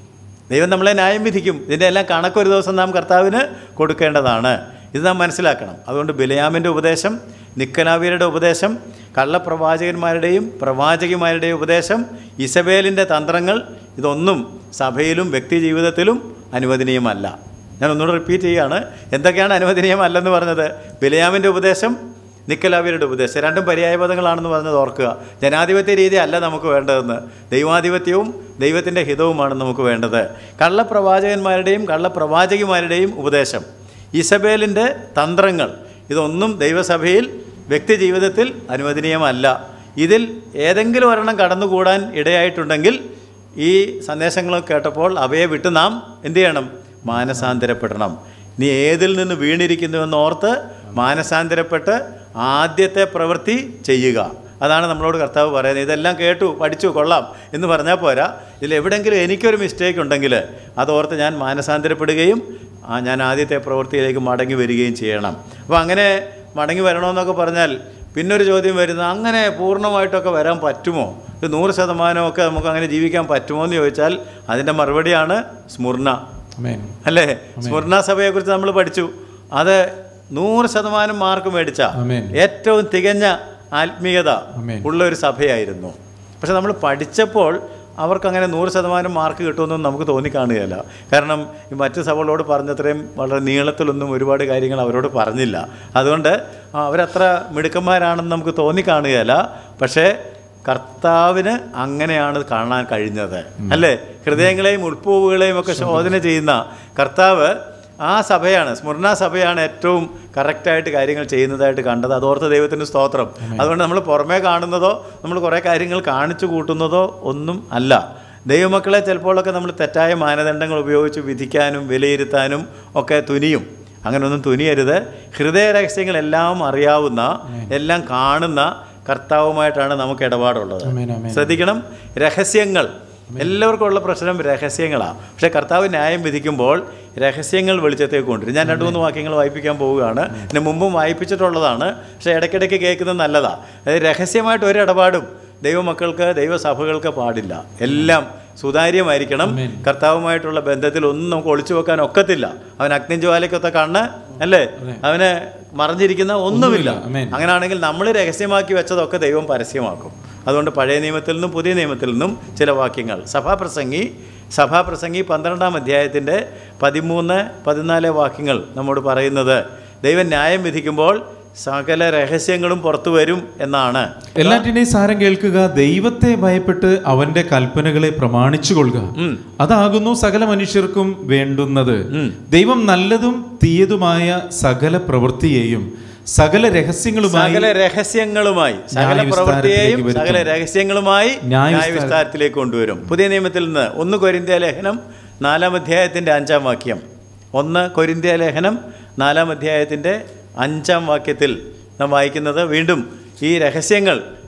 ദൈവം നമ്മളെ ന്യായം വിധിക്കും. ഇതിൻ്റെ എല്ലാം കണക്കൊരു ദിവസം നാം കർത്താവിന് കൊടുക്കേണ്ടതാണ്. ഇത് നാം മനസ്സിലാക്കണം. അതുകൊണ്ട് ബിലയാമിൻ്റെ ഉപദേശം, നിക്കനാവിയരുടെ ഉപദേശം, കള്ളപ്രവാചകന്മാരുടെയും പ്രവാചകിമാരുടെയും ഉപദേശം, ഇസബേലിൻ്റെ തന്ത്രങ്ങൾ, ഇതൊന്നും സഭയിലും വ്യക്തി ജീവിതത്തിലും അനുവദനീയമല്ല. ഞാൻ ഒന്നുകൂടെ റിപ്പീറ്റ് ചെയ്യുകയാണ്. എന്തൊക്കെയാണ് അനുവദനീയമല്ലെന്ന് പറഞ്ഞത്? ബിലയാമിൻ്റെ ഉപദേശം, നിക്കലാവിയരുടെ ഉപദേശം. രണ്ടും പര്യായപദങ്ങളാണെന്ന് പറഞ്ഞത് ഓർക്കുക. ജനാധിപത്യ രീതി അല്ല നമുക്ക് വേണ്ടതെന്ന്, ദൈവാധിപത്യവും ദൈവത്തിൻ്റെ ഹിതവുമാണ് നമുക്ക് വേണ്ടത്. കള്ളപ്രവാചകന്മാരുടെയും കള്ളപ്രവാചകിമാരുടെയും ഉപദേശം, ഇസബേലിൻ്റെ തന്ത്രങ്ങൾ, ഇതൊന്നും ദൈവസഭയിൽ വ്യക്തി ജീവിതത്തിൽ അനുവദനീയമല്ല. ഇതിൽ ഏതെങ്കിലും ഒരെണ്ണം കടന്നുകൂടാൻ ഇടയായിട്ടുണ്ടെങ്കിൽ ഈ സന്ദേശങ്ങൾ കേട്ടപ്പോൾ അവയെ വിട്ട് നാം എന്തു ചെയ്യണം? മാനസാന്തരപ്പെടണം. നീ ഏതിൽ നിന്ന് വീണിരിക്കുന്നുവെന്ന് ഓർത്ത് മാനസാന്തരപ്പെട്ട് ആദ്യത്തെ പ്രവൃത്തി ചെയ്യുക. അതാണ് നമ്മളോട് കർത്താവ് പറയുന്നത്. ഇതെല്ലാം കേട്ടു പഠിച്ചു കൊള്ളാം എന്ന് പറഞ്ഞാൽ പോരാ. ഇതിലെവിടെയെങ്കിലും എനിക്കൊരു മിസ്റ്റേക്ക് ഉണ്ടെങ്കിൽ അതോർത്ത് ഞാൻ മാനസാന്തരപ്പെടുകയും ആ ഞാൻ ആദ്യത്തെ പ്രവൃത്തിയിലേക്ക് മടങ്ങി വരികയും ചെയ്യണം. അപ്പോൾ അങ്ങനെ മടങ്ങി വരണമെന്നൊക്കെ പറഞ്ഞാൽ പിന്നൊരു ചോദ്യം വരുന്നത്, അങ്ങനെ പൂർണ്ണമായിട്ടൊക്കെ വരാൻ പറ്റുമോ? ഒരു നൂറ് ശതമാനമൊക്കെ നമുക്ക് അങ്ങനെ ജീവിക്കാൻ പറ്റുമോ എന്ന് ചോദിച്ചാൽ അതിൻ്റെ മറുപടിയാണ് സ്മുർണ. അല്ലേ? സ്മുർണ സഭയെക്കുറിച്ച് നമ്മൾ പഠിച്ചു. അത് നൂറ് ശതമാനം മാർക്ക് മേടിച്ച ഏറ്റവും തികഞ്ഞ ആത്മീയത ഉള്ള ഒരു സഭയായിരുന്നു. പക്ഷെ നമ്മൾ പഠിച്ചപ്പോൾ അവർക്കങ്ങനെ നൂറ് ശതമാനം മാർക്ക് കിട്ടുമെന്നൊന്നും നമുക്ക് തോന്നിക്കാണുകയില്ല. കാരണം ഈ മറ്റ് സഭകളോട് പറഞ്ഞത്രയും വളരെ നീളത്തിലൊന്നും ഒരുപാട് കാര്യങ്ങൾ അവരോട് പറഞ്ഞില്ല. അതുകൊണ്ട് അവരത്ര മിടുക്കന്മാരാണെന്ന് നമുക്ക് തോന്നിക്കാണുകയില്ല. പക്ഷേ കർത്താവിന് അങ്ങനെയാണ് കാണാൻ കഴിഞ്ഞത്. അല്ലേ? ഹൃദയങ്ങളെയും ഉൾപ്പൂവുകളെയും ഒക്കെ ശോധന ചെയ്യുന്ന കർത്താവ് ആ സഭയാണ്, സ്മുർണ സഭയാണ് ഏറ്റവും കറക്റ്റായിട്ട് കാര്യങ്ങൾ ചെയ്യുന്നതായിട്ട് കണ്ടത്. അതോർത്ത് ദൈവത്തിന് സ്തോത്രം. അതുകൊണ്ട് നമ്മൾ പുറമേ കാണുന്നതോ നമ്മൾ കുറേ കാര്യങ്ങൾ കാണിച്ചു കൂട്ടുന്നതോ ഒന്നും അല്ല. ദൈവമക്കളെ ചിലപ്പോഴൊക്കെ നമ്മൾ തെറ്റായ മാനദണ്ഡങ്ങൾ ഉപയോഗിച്ച് വിധിക്കാനും വിലയിരുത്താനും ഒക്കെ തുനിയും. അങ്ങനെയൊന്നും തുനിയരുത്. ഹൃദയ രഹസ്യങ്ങളെല്ലാം അറിയാവുന്ന, എല്ലാം കാണുന്ന കർത്താവുമായിട്ടാണ് നമുക്ക് ഇടപാടുള്ളത്. ശ്രദ്ധിക്കണം, രഹസ്യങ്ങൾ എല്ലാവർക്കും ഉള്ള പ്രശ്നം രഹസ്യങ്ങളാണ്. പക്ഷേ കർത്താവ് ന്യായം വിധിക്കുമ്പോൾ രഹസ്യങ്ങൾ വെളിച്ചത്തേക്ക് കൊണ്ടുവരും. ഞാൻ രണ്ട് മൂന്ന് വാക്യങ്ങൾ വായിപ്പിക്കാൻ പോവുകയാണ്. ഇതിന് മുമ്പും വായിപ്പിച്ചിട്ടുള്ളതാണ്, പക്ഷേ ഇടയ്ക്കിടയ്ക്ക് കേൾക്കുന്നത് നല്ലതാണ്. അതായത് രഹസ്യമായിട്ട് ഒരു ഇടപാടും ദൈവമക്കൾക്ക് ദൈവസഭകൾക്ക് പാടില്ല. എല്ലാം സുതാര്യമായിരിക്കണം. കർത്താവുമായിട്ടുള്ള ബന്ധത്തിൽ ഒന്നും നമുക്ക് ഒളിച്ചു വെക്കാൻ ഒക്കത്തില്ല. അവൻ അഗ്നിജ്വാലയ്ക്കൊത്ത കണ്ണ്, അല്ലേ? അവന് മറഞ്ഞിരിക്കുന്ന ഒന്നുമില്ല. അങ്ങനെയാണെങ്കിൽ നമ്മൾ രഹസ്യമാക്കി വെച്ചതൊക്കെ ദൈവം പരസ്യമാക്കും. അതുകൊണ്ട് പഴയ നിയമത്തിൽ നിന്നും പുതിയ നിയമത്തിൽ നിന്നും ചില വാക്യങ്ങൾ. സഭാപ്രസംഗി സഭാപ്രസംഗി പന്ത്രണ്ടാം അധ്യായത്തിൻ്റെ പതിമൂന്ന് പതിനാല് വാക്യങ്ങൾ നമ്മോട് പറയുന്നത് ദൈവം ന്യായം വിധിക്കുമ്പോൾ സകല രഹസ്യങ്ങളും പുറത്തു വരും എന്നാണ്. എല്ലാറ്റിനെയും സാരം കേൾക്കുക, ദൈവത്തെ ഭയപ്പെട്ട് അവന്റെ കൽപ്പനകളെ പ്രമാണിച്ചു കൊള്ളുക, അതാകുന്നു സകല മനുഷ്യർക്കും വേണ്ടുന്നത്. ദൈവം നല്ലതും തീയതുമായ സകല പ്രവൃത്തിയെയും സകല രഹസ്യങ്ങളുമായി സകല രഹസ്യങ്ങളുമായി സകല പ്രവൃത്തിയെയും സകല രഹസ്യങ്ങളുമായി ന്യായവിസ്താരത്തിലേക്ക് കൊണ്ടുവരും. പുതിയ നിയമത്തിൽ നിന്ന് ഒന്ന് കൊരിന്ത്യ ലേഖനം നാലാം അധ്യായത്തിൻ്റെ അഞ്ചാം വാക്യം. ഒന്ന് കൊരിന്ത്യ ലേഖനം നാലാം അധ്യായത്തിൻ്റെ അഞ്ചാം വാക്യത്തിൽ നാം വായിക്കുന്നത് വീണ്ടും ഈ രഹസ്യങ്ങൾ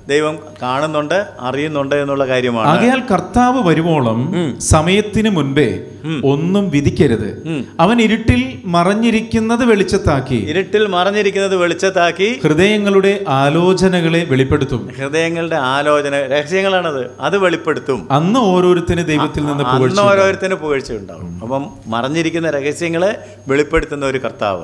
ദൈവം കാണുന്നുണ്ട്, അറിയുന്നുണ്ട് എന്നുള്ള കാര്യമാണ്. ആകയാൽ കർത്താവ് വരുവോളം സമയത്തിന് മുൻപേ ഒന്നും വിധിക്കരുത്. അവൻ ഇരുട്ടിൽ മറഞ്ഞിരിക്കുന്നത് വെളിച്ചത്താക്കി ഇരുട്ടിൽ മറഞ്ഞിരിക്കുന്നത് വെളിച്ചത്താക്കി ഹൃദയങ്ങളുടെ ആലോചനകളെ വെളിപ്പെടുത്തും. ഹൃദയങ്ങളുടെ ആലോചന രഹസ്യങ്ങളാണത്, അത് വെളിപ്പെടുത്തും. അന്ന് ഓരോരുത്തരും ദൈവത്തിൽ നിന്ന് അന്ന് ഓരോരുത്തരും പുകഴ്ച ഉണ്ടാവും. അപ്പം മറഞ്ഞിരിക്കുന്ന രഹസ്യങ്ങളെ വെളിപ്പെടുത്തുന്ന ഒരു കർത്താവ്.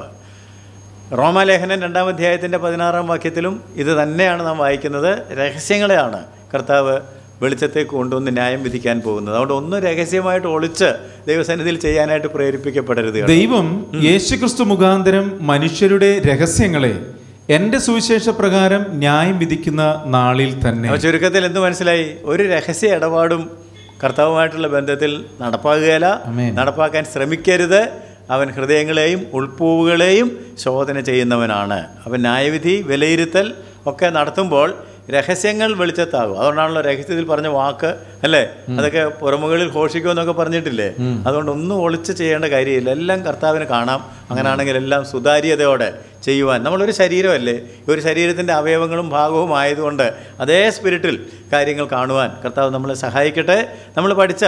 റോമാലേഖനം രണ്ടാം അധ്യായത്തിൻ്റെ പതിനാറാം വാക്യത്തിലും ഇത് തന്നെയാണ് നാം വായിക്കുന്നത്. രഹസ്യങ്ങളെയാണ് കർത്താവ് വെളിച്ചത്തേക്ക് കൊണ്ടുവന്ന് ന്യായം വിധിക്കാൻ പോകുന്നത്. അതുകൊണ്ട് ഒന്നും രഹസ്യമായിട്ട് ഒളിച്ച് ദൈവസന്നിധിയിൽ ചെയ്യാനായിട്ട് പ്രേരിപ്പിക്കപ്പെടരുത്. ദൈവം യേശുക്രിസ്തു മുഖാന്തരം മനുഷ്യരുടെ രഹസ്യങ്ങളെ എൻ്റെ സുവിശേഷ പ്രകാരം ന്യായം വിധിക്കുന്ന നാളിൽ തന്നെ. ചുരുക്കത്തിൽ എന്ത് മനസ്സിലായി? ഒരു രഹസ്യ ഇടപാടും കർത്താവുമായിട്ടുള്ള ബന്ധത്തിൽ നടപ്പാകുകയില്ല, നടപ്പാക്കാൻ ശ്രമിക്കരുത്. അവൻ ഹൃദയങ്ങളെയും ഉൾപ്പൂവുകളെയും ശോധന ചെയ്യുന്നവനാണ്. അവൻ ന്യായവിധി, വിലയിരുത്തൽ ഒക്കെ നടത്തുമ്പോൾ രഹസ്യങ്ങൾ വെളിച്ചത്താകും. അതുകൊണ്ടാണല്ലോ രഹസ്യത്തിൽ പറഞ്ഞ വാക്ക്, അല്ലേ? അതൊക്കെ പുറമുകളിൽ ഘോഷിക്കുമെന്നൊക്കെ പറഞ്ഞിട്ടില്ലേ? അതുകൊണ്ട് ഒന്നും ഒളിച്ച് ചെയ്യേണ്ട കാര്യമില്ല. എല്ലാം കർത്താവിന് കാണാം. അങ്ങനെയാണെങ്കിൽ എല്ലാം സുതാര്യതയോടെ ചെയ്യുവാൻ. നമ്മളൊരു ശരീരമല്ലേ, ഒരു ശരീരത്തിൻ്റെ അവയവങ്ങളും ഭാഗവും ആയതുകൊണ്ട് അതേ സ്പിരിറ്റിൽ കാര്യങ്ങൾ കാണുവാൻ കർത്താവ് നമ്മളെ സഹായിക്കട്ടെ. നമ്മൾ പഠിച്ച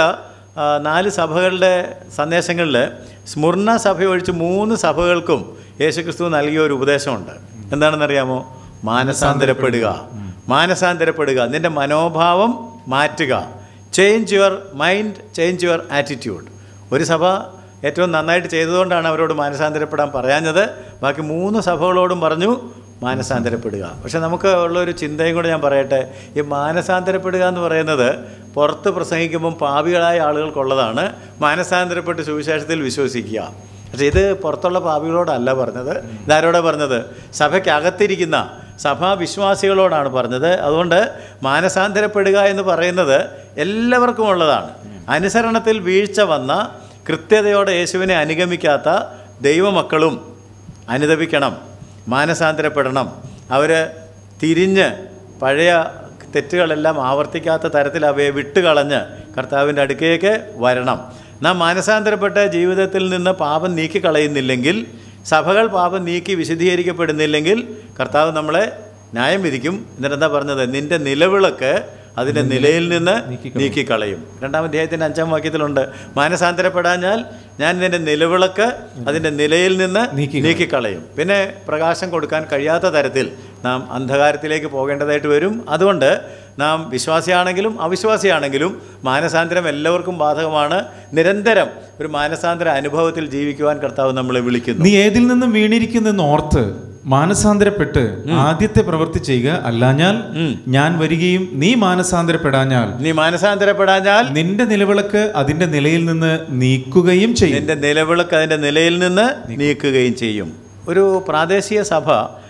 നാല് സഭകളുടെ സന്ദേശങ്ങളിൽ സ്മുർണ സഭ ഒഴിച്ച് മൂന്ന് സഭകൾക്കും യേശുക്രിസ്തു നൽകിയ ഒരു ഉപദേശമുണ്ട്. എന്താണെന്നറിയാമോ? മാനസാന്തരപ്പെടുക, മാനസാന്തരപ്പെടുക, നിൻ്റെ മനോഭാവം മാറ്റുക. Change your mind, change your attitude. ഒരു സഭ ഏറ്റവും നന്നായിട്ട് ചെയ്തതുകൊണ്ടാണ് അവരോട് മാനസാന്തരപ്പെടാൻ പറയാഞ്ഞത്. ബാക്കി മൂന്ന് സഭകളോടും പറഞ്ഞു മാനസാന്തരപ്പെടുക. പക്ഷെ നമുക്ക് ഉള്ളൊരു ചിന്തയും കൂടെ ഞാൻ പറയട്ടെ. ഈ മാനസാന്തരപ്പെടുക എന്ന് പറയുന്നത് പുറത്ത് പ്രസംഗിക്കുമ്പം പാപികളായ ആളുകൾക്കുള്ളതാണ്. മാനസാന്തരപ്പെട്ട് സുവിശേഷത്തിൽ വിശ്വസിക്കുക. പക്ഷേ ഇത് പുറത്തുള്ള പാപികളോടല്ല പറഞ്ഞത്. ഇതാരോടാണ് പറഞ്ഞത്? സഭയ്ക്കകത്തിരിക്കുന്ന സഭാവിശ്വാസികളോടാണ് പറഞ്ഞത്. അതുകൊണ്ട് മാനസാന്തരപ്പെടുക എന്ന് പറയുന്നത് എല്ലാവർക്കും ഉള്ളതാണ്. അനുസരണത്തിൽ വീഴ്ച വന്ന, കൃത്യതയോടെ യേശുവിനെ അനുഗമിക്കാത്ത ദൈവമക്കളും അനുദപിക്കണം, മാനസാന്തരപ്പെടണം. അവർ തിരിഞ്ഞ് പഴയ തെറ്റുകളെല്ലാം ആവർത്തിക്കാത്ത തരത്തിൽ അവയെ വിട്ടുകളഞ്ഞ് കർത്താവിൻ്റെ അടുക്കേക്ക് വരണം. നാം മാനസാന്തരപ്പെട്ട ജീവിതത്തിൽ നിന്ന് പാപം നീക്കിക്കളയുന്നില്ലെങ്കിൽ, സഭകൾ പാപം നീക്കി വിശദീകരിക്കപ്പെടുന്നില്ലെങ്കിൽ കർത്താവ് നമ്മളെ ന്യായം വിധിക്കും. എന്നിട്ട് എന്താ പറഞ്ഞത്? നിൻ്റെ നിലവിളക്ക് അതിൻ്റെ നിലയിൽ നിന്ന് നീക്കിക്കളയും. രണ്ടാം അധ്യായത്തിൻ്റെ അഞ്ചാം വാക്യത്തിലുണ്ട്, മാനസാന്തരപ്പെടാഞ്ഞാൽ ഞാൻ നിൻ്റെ നിലവിളക്ക് അതിൻ്റെ നിലയിൽ നിന്ന് നീക്കിക്കളയും. പിന്നെ പ്രകാശം കൊടുക്കാൻ കഴിയാത്ത തരത്തിൽ നാം അന്ധകാരത്തിലേക്ക് പോകേണ്ടതായിട്ട് വരും. അതുകൊണ്ട് നാം വിശ്വാസിയാണെങ്കിലും അവിശ്വാസിയാണെങ്കിലും മാനസാന്തരം എല്ലാവർക്കും ബാധകമാണ്. നിരന്തരം ഒരു മാനസാന്തര അനുഭവത്തിൽ ജീവിക്കുവാൻ കർത്താവ് നമ്മളെ വിളിക്കുന്നു. നീ ഏതിൽ നിന്നും വീണിരിക്കുന്നെന്ന് ഓർത്ത് മാനസാന്തരപ്പെട്ട് ആദ്യത്തെ പ്രവൃത്തി ചെയ്യുക. അല്ലാഞ്ഞാൽ ഞാൻ വരികയും നീ മാനസാന്തരപ്പെടാഞ്ഞാൽ നീ മാനസാന്തരപ്പെടാഞ്ഞാൽ നിന്റെ നിലവിളക്ക് അതിന്റെ നിലയിൽ നിന്ന് നീക്കുകയും ചെയ്യും. നിന്റെ നിലവിളക്ക് അതിന്റെ നിലയിൽ നിന്ന് നീക്കുകയും ചെയ്യും. ഒരു പ്രാദേശിക സഭ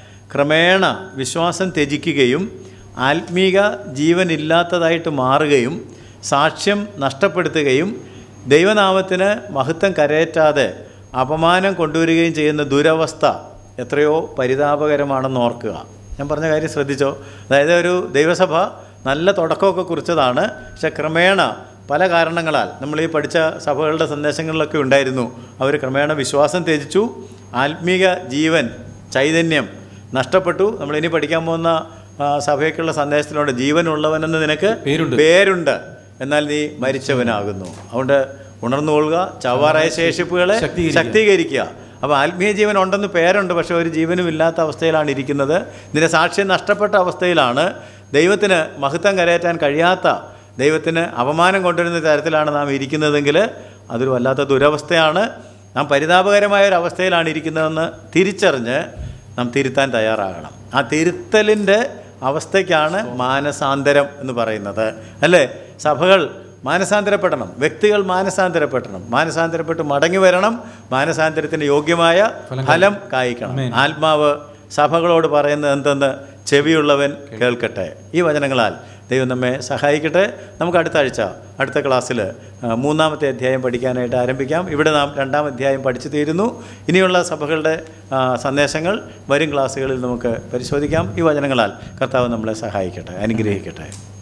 ക്രമേണ വിശ്വാസം ത്യജിക്കുകയും ആത്മീക ജീവനില്ലാത്തതായിട്ട് മാറുകയും സാക്ഷ്യം നഷ്ടപ്പെടുത്തുകയും ദൈവനാമത്തിന് മഹത്വം കരയറ്റാതെ അപമാനം കൊണ്ടുവരികയും ചെയ്യുന്ന ദുരവസ്ഥ എത്രയോ പരിതാപകരമാണെന്ന് ഓർക്കുക. ഞാൻ പറഞ്ഞ കാര്യം ശ്രദ്ധിച്ചോ? അതായത് ഒരു ദൈവസഭ നല്ല തുടക്കമൊക്കെ കുറിച്ചതാണ്. പക്ഷെ ക്രമേണ പല കാരണങ്ങളാൽ നമ്മൾ ഈ പഠിച്ച സഭകളുടെ സന്ദേശങ്ങളിലൊക്കെ ഉണ്ടായിരുന്നു, അവർ ക്രമേണ വിശ്വാസം ത്യജിച്ചു, ആത്മീക ജീവൻ ചൈതന്യം നഷ്ടപ്പെട്ടു. നമ്മളിനി പഠിക്കാൻ പോകുന്ന സഭയ്ക്കുള്ള സന്ദേശത്തിലുണ്ട്, ജീവനുള്ളവനെന്ന് നിനക്ക് പേരുണ്ട്, എന്നാൽ നീ മരിച്ചവനാകുന്നു. അതുകൊണ്ട് ഉണർന്നുകൊള്ളുക, ചവ്വാറായ ശേഷിപ്പുകളെ ശക്തീകരിക്കുക. അപ്പോൾ ആത്മീയ ജീവൻ ഉണ്ടെന്ന് പേരുണ്ട്, പക്ഷേ ഒരു ജീവനും ഇല്ലാത്ത അവസ്ഥയിലാണ് ഇരിക്കുന്നത്. നിന്റെ സാക്ഷ്യം നഷ്ടപ്പെട്ട അവസ്ഥയിലാണ്. ദൈവത്തിന് മഹത്വം കരയറ്റാൻ കഴിയാത്ത, ദൈവത്തിന് അപമാനം കൊണ്ടുവരുന്ന തരത്തിലാണ് നാം ഇരിക്കുന്നതെങ്കിൽ അതൊരു വല്ലാത്ത ദുരവസ്ഥയാണ്. നാം പരിതാപകരമായ ഒരു അവസ്ഥയിലാണ് ഇരിക്കുന്നതെന്ന് തിരിച്ചറിഞ്ഞ് നാം തിരുത്താൻ തയ്യാറാകണം. ആ തിരുത്തലിൻ്റെ അവസ്ഥയ്ക്കാണ് മാനസാന്തരം എന്ന് പറയുന്നത്, അല്ലേ? സഭകൾ മാനസാന്തരപ്പെടണം, വ്യക്തികൾ മാനസാന്തരപ്പെടണം, മാനസാന്തരപ്പെട്ട് മടങ്ങി വരണം, മാനസാന്തരത്തിന് യോഗ്യമായ ഫലം കായ്ക്കണം. ആത്മാവ് സഭകളോട് പറയുന്നത് എന്തെന്ന് ചെവിയുള്ളവൻ കേൾക്കട്ടെ. ഈ വചനങ്ങളാൽ ദൈവം നമ്മെ സഹായിക്കട്ടെ. നമുക്ക് അടുത്ത ആഴ്ച അടുത്ത ക്ലാസ്സിൽ മൂന്നാമത്തെ അധ്യായം പഠിക്കാനായിട്ട് ആരംഭിക്കാം. ഇവിടെ നാം രണ്ടാം അധ്യായം പഠിച്ചു തീരുന്നു. ഇനിയുള്ള സഭകളുടെ സന്ദേശങ്ങൾ വരും ക്ലാസ്സുകളിൽ നമുക്ക് പരിശോധിക്കാം. ഈ വചനങ്ങളാൽ കർത്താവ് നമ്മളെ സഹായിക്കട്ടെ, അനുഗ്രഹിക്കട്ടെ.